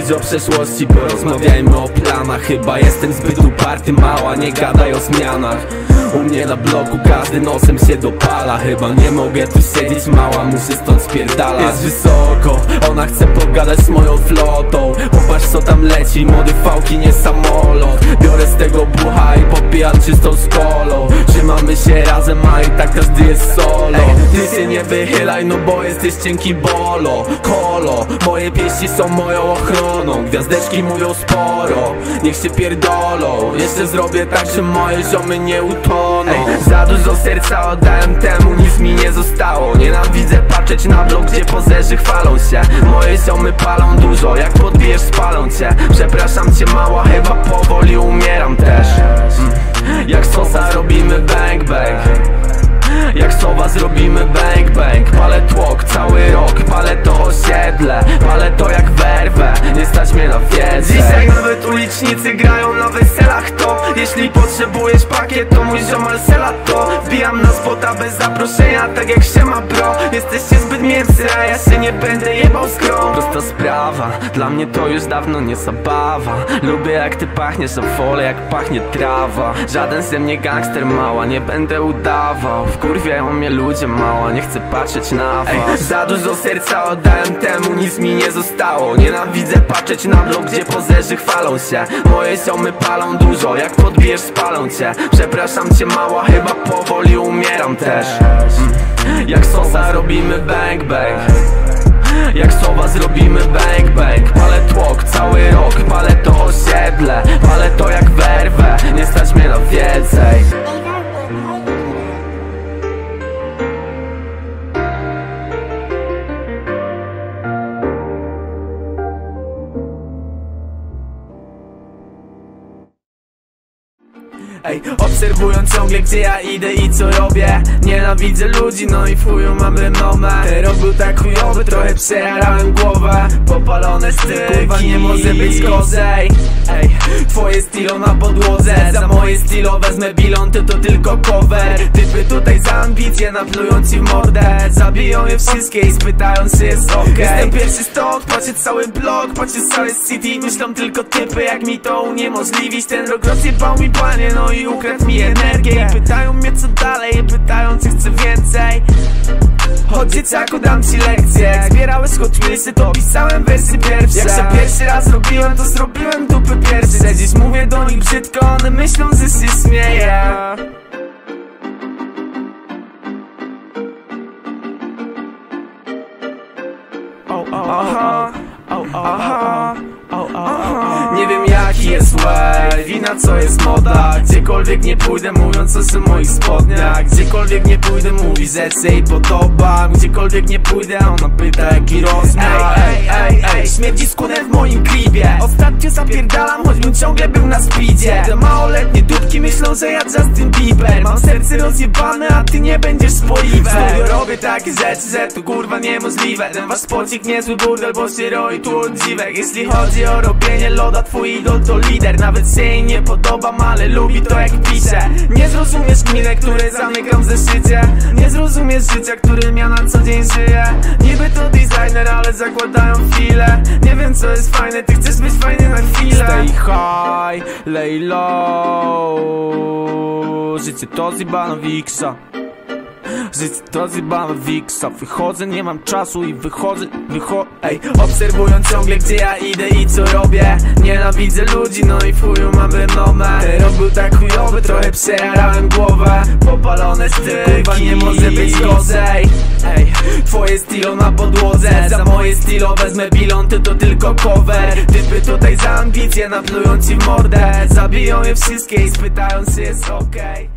mówić o przeszłości, porozmawiajmy o planach. Chyba jestem zbyt uparty, mała, nie gadaj o zmianach. U mnie na bloku każdy nosem się dopala. Chyba nie mogę tu siedzieć, mała, muszę stąd spierdalać. Jest wysoko, ona chce pogadać z moją flotą. Popatrz co tam leci, młody fałki, nie samolot. Biorę z tego bucha i popijam czystą z kolą. Trzymamy się razem, a i tak każdy jest solo. Ty się nie wychylaj, no bo jesteś cienki bolo. Kolo, moje pieści są moją ochroną. Gwiazdeczki mówią sporo, niech się pierdolą. Jeszcze zrobię tak, że moje ziomy nie utoną. Za dużo serca oddałem temu, nic mi nie zostało. Nienawidzę patrzeć na blok, gdzie pozerzy chwalą się. Moje ziomy palą dużo, jak podbijesz spalą cię. Przepraszam cię mała, chyba powoli umieram też. Jak sosa robimy bang bang, jak sowa zrobimy bang bang. Palę tłok cały rok, palę to osiedle, palę to jak werwę, nie stać mnie na więcej. Dzisiaj nawet ulicznicy grają na weselach to. Jeśli potrzebujesz pakiet, to mój ziomal Selato. Wbijam na spota bez zaproszenia, tak jak się ma bro. Jesteście zbyt mięscy, a ja się nie będę jebał z grą. Prosta sprawa, dla mnie to już dawno nie zabawa. Lubię jak ty pachniesz na fole, jak pachnie trawa. Żaden ze mnie gangster mała, nie będę udawał. Wkurwiają mnie ludzie mała, nie chcę patrzeć na was. Za dużo serca oddałem temu, nic mi nie zostało. Nienawidzę patrzeć na blok, gdzie pozerzy chwalą się. Moje ziomy palą dużo, jak podbijesz spalą cię. Przepraszam cię mała, chyba powoli umieram też. Jak sosa robimy bang bang, jak sowa zrobimy bang bang. Palę tłok cały rok, palę to osiedle, palę to jak werwę, nie stać mnie na więcej. Obserwują ciągle gdzie ja idę i co robię. Nienawidzę ludzi, no i w chuju mam renomę. Ten rok był tak chujowy, trochę przejarałem głowę. Popalone styki, kurwa nie może być gorzej. Twoje stylo na podłodze, za moje stylo wezmę bilon, ty to tylko cover. Typy tutaj za ambicje naplują ci w mordę. Zabiją je wszystkie i spytają czy jest okej. Jestem pierwszy stok, patrzę cały blok, patrzę całe city. Myślą tylko typy jak mi to uniemożliwić. Ten rok rozjebał mi panie, no i ukradł mi energię. Pytają mnie co dalej, pytają czy chcę więcej. Chodź dzieciaku, dam ci lekcję. Jak zbierałeś Hot Wheelsy, to pisałem wersy pierwsze. Jak się pierwszy raz robiłem, to zrobiłem dupy pierwszy. Dziś mówię do nich brzydko, one myślą, że się śmieję. Nie wiem jaki jest wave i na co jest moda. Gdziekolwiek nie pójdę mówiąc o moich spodniach. Gdziekolwiek nie pójdę mówi, że się jej podoba. Gdziekolwiek nie pójdę ona pyta jaki rozmiar. Śmierdzi skórę w moim klipie. Ostatnio zapierdalam, choćbym ciągle był na speedzie. Te małoletnie dupki myślą, że ja Justin Bieber. Mam serce rozjebane, a ty nie będziesz spoiwem. Studio robię takie rzeczy, że to kurwa niemożliwe. Ten wasz spocik niezły burdel, bo się roi tu od dziwek. Jeśli chodzi o robienie loda, twój idol to lider. Nawet się jej nie podobam, ale lubi to jak pisze. Nie zrozumiesz kminę, które zamykam w zeszycie. Nie zrozumiesz życia, którym ja na co dzień żyję. Niby to designer, ale zakładają file. Nie wiem co jest fajne, ty chcesz być fajny na chwilę. Stay high, lay low. Życie to zjebana wiksa. Życie to zjebana wiksa. Wychodzę, nie mam czasu i wychodzę. Obserwują ciągle gdzie ja idę i co robię. Nienawidzę ludzi, no i w chuju mam renomę. Ten rok był tak chujowy, trochę przejarałem głowę. Popalone styki, kurwa nie może być gorzej. Twoje stylo na podłodze, za moje stylo wezmę bilon, ty to tylko cover. Typy tutaj za ambicje naplują ci w mordę. Zabiją je wszystkie i spytają czy jest okej.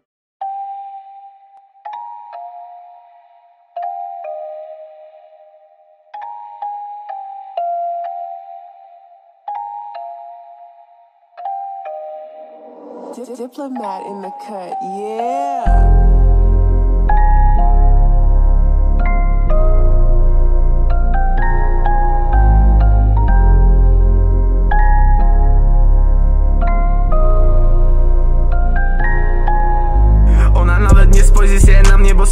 Diplomat in the cut, yeah. Ona nawet nie spojrzy się na mnie, bo słyszała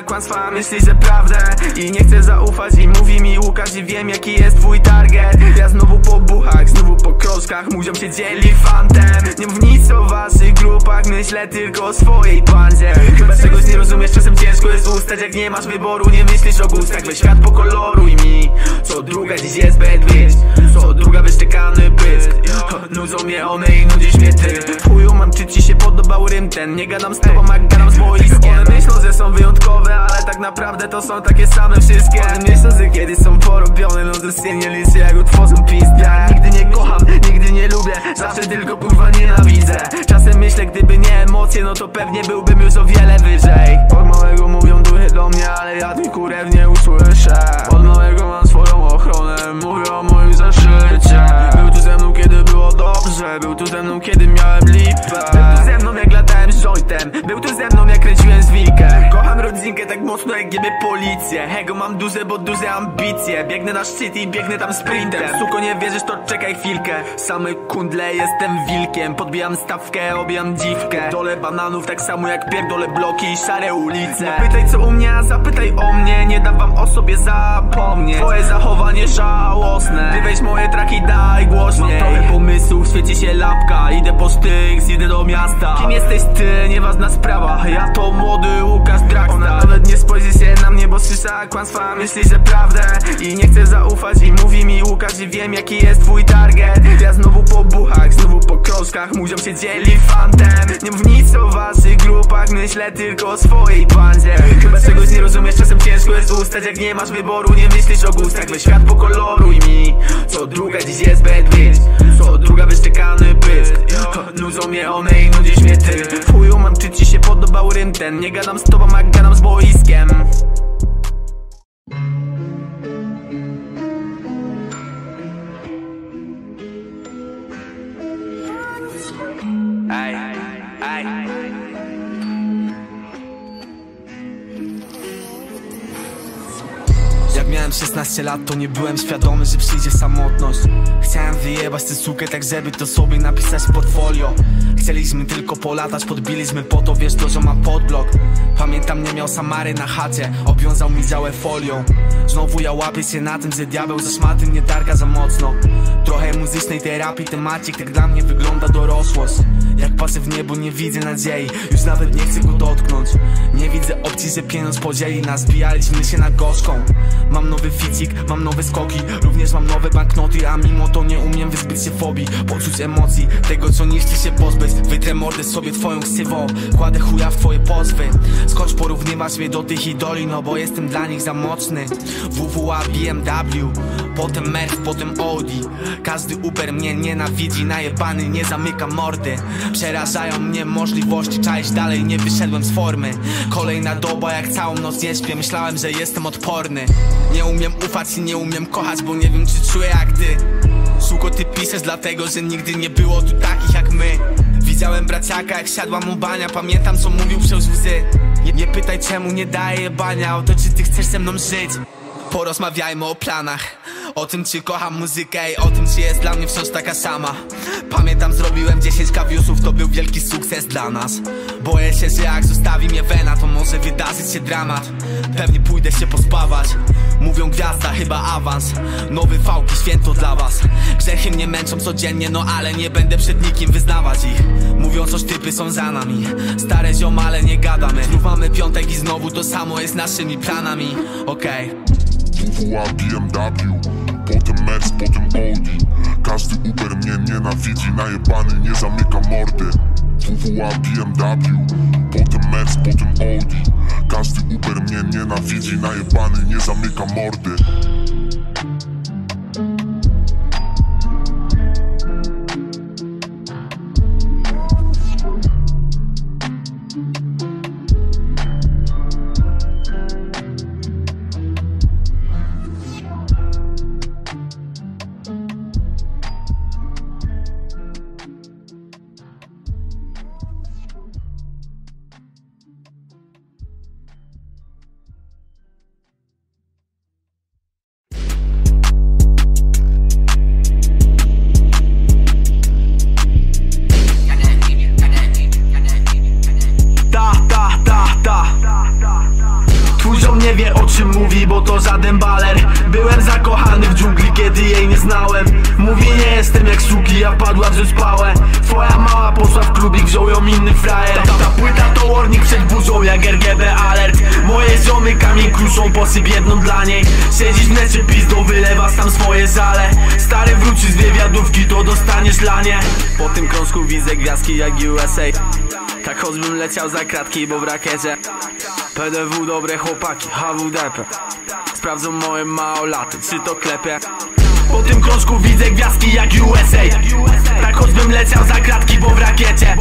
kłamstwa myśli, że prawdę. I nie chcę zaufać i mówi mi Łukasz i wiem jaki jest twój target. Ja znowu po buchach, znowu po krążkach, mówią się dzieli fantem. Nie mów nic o waszych grupach, myślę tylko o swojej bandzie. Chyba czegoś nie rozumiesz, czasem ciężko jest ustać. Jak nie masz wyboru, nie myślisz o gustach. Weź świat pokoloruj mi. Co druga dziś jest bad bitch, co druga wyszczekany pysk. Nudzą mnie one i nudzisz mnie ty. Chuju mam, czy ci się podobał rym ten? Nie gadam z tobą jak gadam z boiskiem. One myślą, że są wyjątkowe, ale tak naprawdę to są takie same wszystkie. One myślą, że kiedy są porobione, no to się nie liczy jak utworzą pizdę. Ja nigdy nie kocham, nigdy nie lubię, zawsze tylko kurwa nienawidzę. Czasem myślę, gdyby nie emocje, no to pewnie byłbym już o wiele wyżej. Od małego mówią duchy do mnie, ale ja tej kurew nie usłyszę. Od małego mam swoją ochronę, mówię o moim zaszycie. Był tu ze mną kiedy było dobrze, był tu ze mną kiedy miałem lipę. Był tu ze mną jak latałem z jointem, był tu ze mną jak kręciłem zwilkę. Kocham rodzinkę tak mocno jak giebie policję. Ego mam duże, bo duże ambicje. Biegnę na szczyt i biegnę tam sprintem. Suko nie wierzysz, to czekaj chwilkę. Same kundle, jestem wilkiem. Podbijam stawkę, obijam dziwkę. Dole bananów tak samo jak pierdolę bloki i szare ulice. Nie pytaj co u mnie, a zapytaj o mnie. Nie dam wam o sobie zapomnieć. Twoje zachowanie żałosne. Ty weź moje traki, daj głośniej. Mam trochę pomysłów, świeci się lampka. Idę po styk, idę do miasta. Kim jesteś ty? Nieważna sprawa. Ja to młody Łukasz Draxler. Ona nawet nie spojrzy się na mnie, bo słyszała kłamstwa, myśli, że prawdę. I nie chcę zaufać i mówi mi Łukasz i wiem jaki jest twój target. Ja znowu po buchach, znowu po krążkach, mówią się dzieli fantem. Nie mów nic o waszych grupach, myślę tylko o swojej bandzie. Chyba czegoś nie rozumiesz, czasem ciężko jest ustać. Jak nie masz wyboru, nie myślisz o gustach. Weź świat pokoloruj mi. Co druga dziś jest bad bitch, co druga wyszczekany pysk. Nudzą mnie one i nudzisz mnie ty. Chuju mam, czy ci się podobał rym ten? Nie gadam z tobą jak gadam z boiskiem. Jak miałem 16 lat, to nie byłem świadomy, że przyjdzie samotność. Chciałem wyjebać tę sukę tak, żeby to sobie napisać w portfolio. Chcieliśmy tylko polatać, podbiliśmy po to, wiesz to, że mam podblok. Pamiętam, nie miał Samary na chacie, obwiązał mi działę folią. Znowu ja łapię się na tym, że diabeł ze szmaty nie targa za mocno. Trochę muzycznej terapii, temacik, tak dla mnie wygląda dorosłość. Jak patrzę w niebo, nie widzę nadziei, już nawet nie chcę go dotknąć. Nie widzę opcji, że pieniądz podzieli nas, bijaliśmy się na gorzką. Mam nowy ficik, mam nowe skoki, również mam nowe banknoty. A mimo to nie umiem wyzbyć się fobii, poczuć emocji, tego co nie chce się pozbyć. Wytrę mordę sobie twoją ksywą, kładę chuja w twoje pozwy. Skocz porównywać mnie do tych idoli, no bo jestem dla nich za mocny. WWA, BMW, potem Merc, potem Audi. Każdy Uber mnie nienawidzi, najebany nie zamyka mordy. Przerażają mnie możliwości, czaić dalej nie wyszedłem z formy. Kolejna doba jak całą noc nie śpię, myślałem, że jestem odporny. Nie umiem ufać i nie umiem kochać, bo nie wiem czy czuję jak ty. Suko ty piszesz dlatego, że nigdy nie było tu takich jak my. Widziałem braciaka jak siadła mu bania, pamiętam co mówił przez łzy. Nie pytaj czemu nie daję jebania o to czy ty chcesz ze mną żyć. Porozmawiajmy o planach, o tym czy kocham muzykę i o tym czy jest dla mnie wciąż taka sama. Pamiętam zrobiłem 10 kawiusów, to był wielki sukces dla nas. Boję się, że jak zostawi mnie wena, to może wydarzyć się dramat. Pewnie pójdę się pospawać. Mówią gwiazda, chyba awans. Nowy fałki, święto dla was. Grzechy mnie męczą codziennie, no ale nie będę przed nikim wyznawać ich. Mówią coś typy są za nami, stare ziomale nie gadamy. Znów mamy piątek i znowu to samo jest naszymi planami. Okej. WWA, BMW, potem Merc, potem Audi. Każdy Uber mnie nienawidzi, najebany nie zamyka mordy. WWA, BMW, potem Merc, potem Audi. Każdy Uber mnie nienawidzi, najebany nie zamyka mordy. nie znałem. Mówi nie jestem jak suki, a padła przez pałę. Twoja mała poszła w klubik, wziął ją inny frajer. Ta płyta to warning przed burzą jak RGB alert. Moje ziomy kamień kruszą, posyp jedną dla niej. Siedzisz w necie pizdą, wylewasz tam swoje żale. Stary wróci z wywiadówki, to dostaniesz lanie. Po tym krążku widzę gwiazdki jak USA. Tak choćbym leciał za kratki, bo w rakiecie PDW dobre chłopaki, HWDP sprawdzą moje małolaty, czy to klepie. Po tym krążku widzę gwiazdki jak USA. Tak choćbym leciał za kratki, bo w rakiecie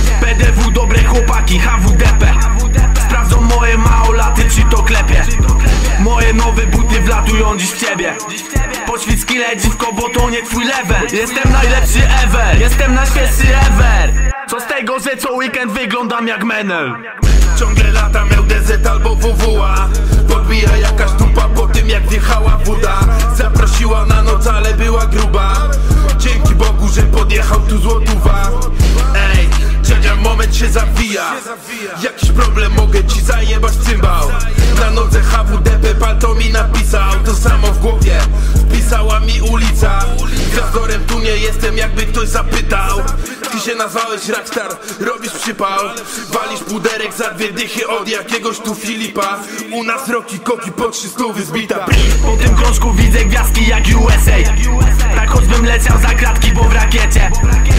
PDW dobre chłopaki, HWDP sprawdzą moje małolaty, czy to klepie. Moje nowe buty wlatują dziś w ciebie. Poćwicz skille dziwko, bo to nie twój level. Jestem najlepszy ever, jestem najświeższy ever. Co z tego, że co weekend wyglądam jak Menel. Ciągle lata miał DZ albo WWA. Podbija jakaś dupa po tym jak wjechała woda. Zaprosiła na noc, ale była gruba. Dzięki Bogu, że podjechał tu złotówa. Ej, dziadzia moment się zawija. Jakiś problem, mogę ci zajebać cymbał. Na nodze HWDP palto mi napisał. To samo w głowie wpisała mi ulica. Gwiazdorem tu nie jestem, jakby ktoś zapytał. Ty się nazwałeś Rockstar, robisz przypał. Walisz puderek za 2 dychy od jakiegoś tu Filipa. U nas roki koki po 300 zbita. Po tym krążku widzę gwiazdki jak USA. Tak choćbym leciał za kratki, bo w rakiecie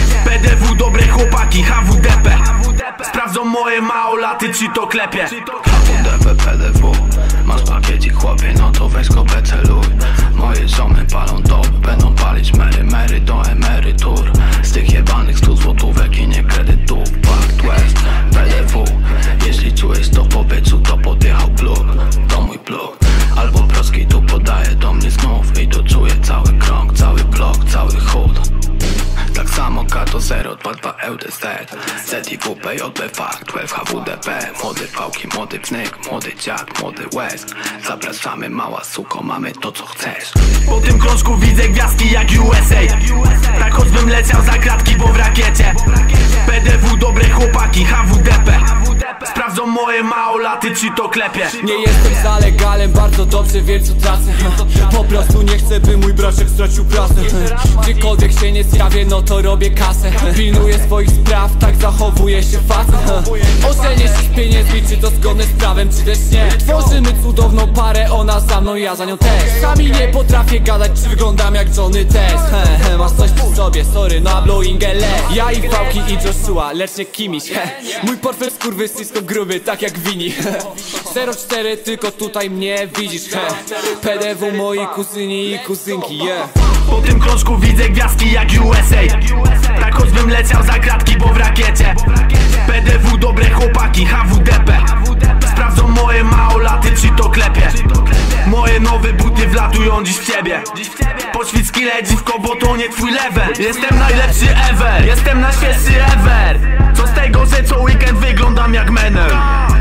PDW dobre chłopaki, HWDP sprawdzą moje małolaty, czy to klepie. HWDP, PDW, masz pakiecik chłopie, no to weź go beceluj. Moje ziomy palą doby, będą palić mery do emerytur. Z tych jebanych 100 złotówek i nie kredytów. Fakt West, PDW, jeśli czujesz to w powietrzu, to podjechał plug. To mój plug, albo proski tu podaje do mnie znów. I tu czuję cały krąg, cały blok, cały chód. Tak samo Kato 022 LDZ ZIWP, JB, Fakt, Web, HWDP. Młody pałki, młody wnyk, młody dziad, młody West. Zapraszamy mała suko, mamy to co chcesz. Po tym krążku widzę gwiazdki jak USA. Tak choćbym leciał za kratki, bo w rakiecie PDW dobre chłopaki, HWDP sprawdzą moje małolaty, czy to klepie. Nie jestem za legalem, bardzo dobrze wiem co tracę. Po prostu nie chcę, by mój braczek stracił pracę. Gdziekolwiek się nie zjawię, no to robię kasę. Pilnuję swoich spraw, tak zachowuje się facet. Ożenię się z pieniędzmi, czy to zgodne z prawem, czy też nie. Tworzymy cudowną parę, ona za mną, ja za nią też. Sami nie potrafię gadać, czy wyglądam jak Johnny Test. Masz coś przy sobie, sorry, no blowing LA. Ja i Fałki i Joshua, lecz nie kimiś. Mój portfel skurwysyjsko gruby, tak jak Wini. 04, tylko tutaj mnie widzisz. PDW moi kuzyni i kuzynki, yeah. Po tym krążku widzę gwiazdki jak USA. Tak choćbym leciał za kratki, bo w rakiecie PDW dobre chłopaki, HWDP sprawdzą moje małolaty, czy to klepie. Moje nowe buty wlatują dziś w ciebie. Poćwicz skille dziwko, bo to nie twój level. Jestem najlepszy ever, jestem najświeższy ever. Co z tego, że co weekend wyglądam jak Menel.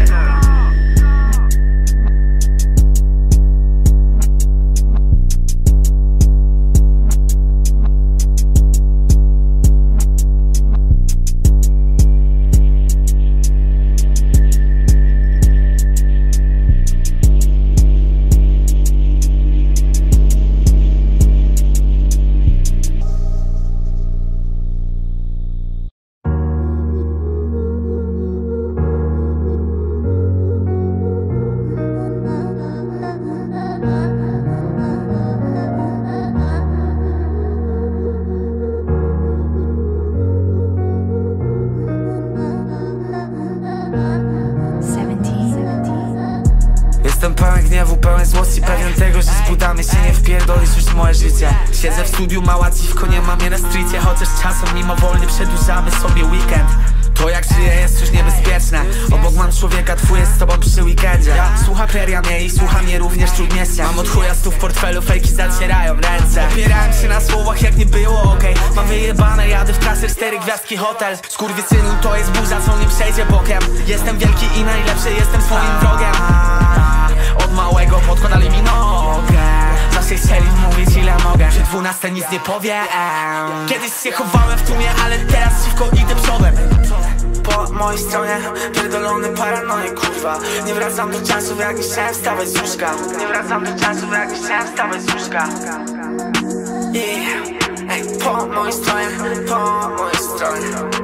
Jestem pełen gniewu, pełen złości, pewien tego, że z budami się nie wpierdolisz już w moje życie. Siedzę w studiu, mała dziwko, nie mam mnie na streetie, chociaż czasem mimowolnie przedłużamy sobie weekend. To jak żyję jest już niebezpieczne. Obok mam człowieka, twój jest z tobą przy weekendzie. Słucha peria mnie i słucha mnie również śródmieścia. Mam od chuja stu w portfelu, fejki zacierają ręce. Opierałem się na słowach jak nie było, okej. Mam wyjebane, jadę w trasę 4 gwiazdki hotel. Skurwysynu to jest burza, co nie przejdzie bokiem. Jestem wielki i najlepszy, jestem swoim wrogiem. Od małego podkładali mi nogę. Zawsze chcieli mówić ile mogę, przy 12 nic nie powiem. Kiedyś się chowałem w tłumie, ale teraz szybko idę przodem. Po mojej stronie pierdolony paranoik, kurwa. Nie wracam do czasów jak nie chciałem wstawać z łóżka. Nie wracam do czasów jak nie chciałem wstawać z łóżka. Po mojej stronie, po mojej stronie.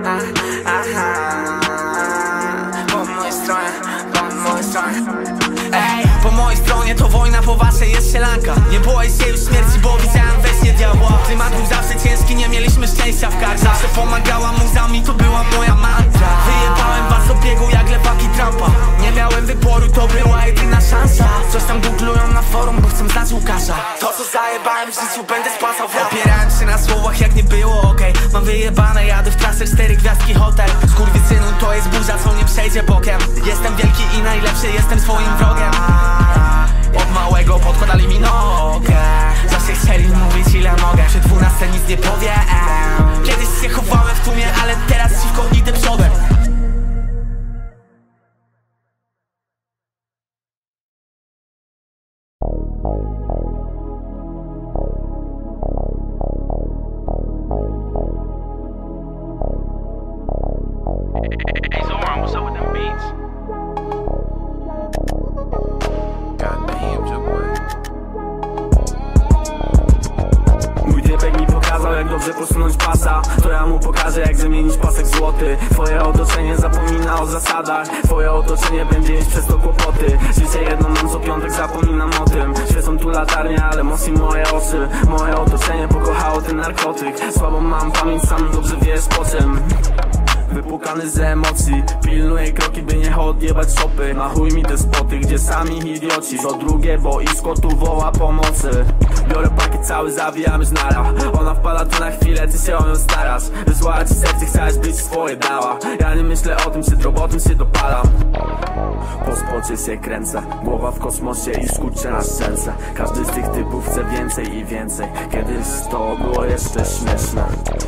Po mojej stronie, po mojej stronie. Po mojej stronie to wojna, po waszej jest sielanka. Nie boję się już śmierci, bo widziałem we śnie diabła. Klimat był zawsze ciężki, nie mieliśmy szczęścia w kark. Zawsze pomagała muzami, to była moja mantra. Wyjebałem was do biegu jak lewaki Trumpa. Nie miałem wyboru, to była jedyna szansa. Coś tam googlują na forum, bo chcę znać Łukasza. To co zajebałem w życiu będę spłacał w rap. Opierałem się na słowach jak nie było, okej. Mam wyjebane, jadę w trasę 4 gwiazdki hotel. Skurwysynu to jest burza, co nie przejdzie bokiem. Jestem wielki i najlepszy, jestem swoim wrogiem. Od małego podkładali mi nogę. Zawsze chcieli mówić ile mogę. Przy 12 nic nie powiem. Kiedyś się chowałem w tłumie, ale teraz cicho idę przodem. Hey Zoran, what's up with them beats? Goddamn, Joe. Mój typek mi pokazał jak dobrze posunąć pasa. To ja mu pokażę jak zamienić pasek złoty. Twoje otoczenie zapomina o zasadach. Twoje otoczenie będzie mieć przez to kłopoty. Życie jedno mam co piątek, zapominam o tym. Świecą tu latarnie, ale mocni moje oczy. Moje otoczenie pokochało ten narkotyk. Słabą mam pamięć, sam dobrze wiesz po czym. Wypłukany z emocji, pilnuję kroki, by nie odjebać szopy. Na chuj mi te spoty, gdzie sami idioci. Co drugie boisko tu woła pomocy. Biorę pakiet cały, zawijamy znara. Ona wpada tu na chwilę, ty się o nią starasz. Wysłała ci serce, chciałaś być swoje dała. Ja nie myślę o tym, czy drobotem się dopalam. Po spocie się kręcę, głowa w kosmosie i skurcze na szczęce. Każdy z tych typów chce więcej i więcej. Kiedyś to było jeszcze śmieszne.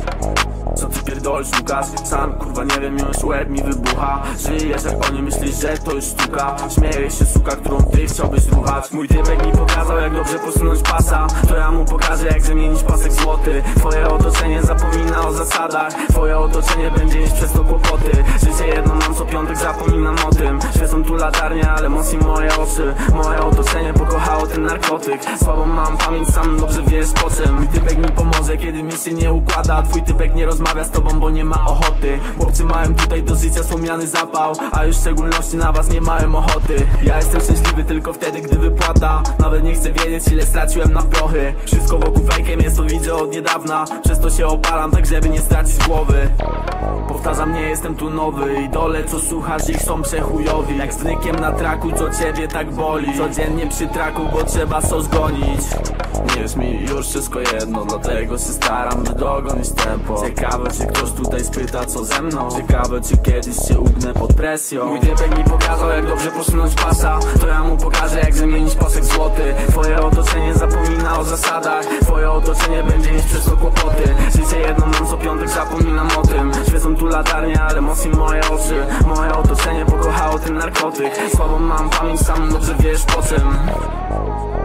Co ty pierdolisz, Łukasz? Sam kurwa nie wiem, już łeb mi wybucha. Żyjesz jak oni, myślisz, że to już sztuka. Śmieje się suka, którą ty chciałbyś ruchać. Mój typek mi pokazał jak dobrze posunąć pasa. To ja mu pokażę jak zamienić pasek złoty. Twoje otoczenie zapomina o zasadach. Twoje otoczenie będzie mieć przez to kłopoty. Życie jedno mam co piątek, zapominam o tym. Świecą tu latarnie, ale mocni moje oczy. Moje otoczenie pokochało ten narkotyk. Słabą mam pamięć, sam dobrze wiesz po czym. Mój typek mi pomoże, kiedy mi się nie układa. Twój typek nie rozmawia z tobą, bo nie ma ochoty. Chłopcy mają tutaj do życia słomiany zapał, a już w szczególności na was nie mają ochoty. Ja jestem szczęśliwy tylko wtedy, gdy wypłata. Nawet nie chcę wiedzieć, ile straciłem na prochy. Wszystko wokół fejkiem jest, to widzę od niedawna. Przez to się opalam, tak żeby nie stracić głowy. Powtarzam, nie jestem tu nowy. Idole, co słuchasz, ich są przechujowi. Jak z wnykiem na traku, co ciebie tak boli. Codziennie przy traku, bo trzeba co zgonić. Nie jest mi już wszystko jedno, dlatego się staram, by dogonić tempo. Ciekawe, czy ktoś tutaj spyta, co ze mną. Ciekawe, czy kiedyś się ugnę pod presją. Mój typek mi pokazał, jak dobrze posunąć pasa. To ja mu pokażę, jak zamienić pasek złoty. Twoje otoczenie zapomina o zasadach. Twoje otoczenie będzie mieć przez to kłopoty. Życie jedno mam co piątek, zapominam o tym. Świecą tu latarnie, ale mocni moje oczy. Moje otoczenie pokochało ten narkotyk. Słabą mam pamięć, sam dobrze wiesz po czym.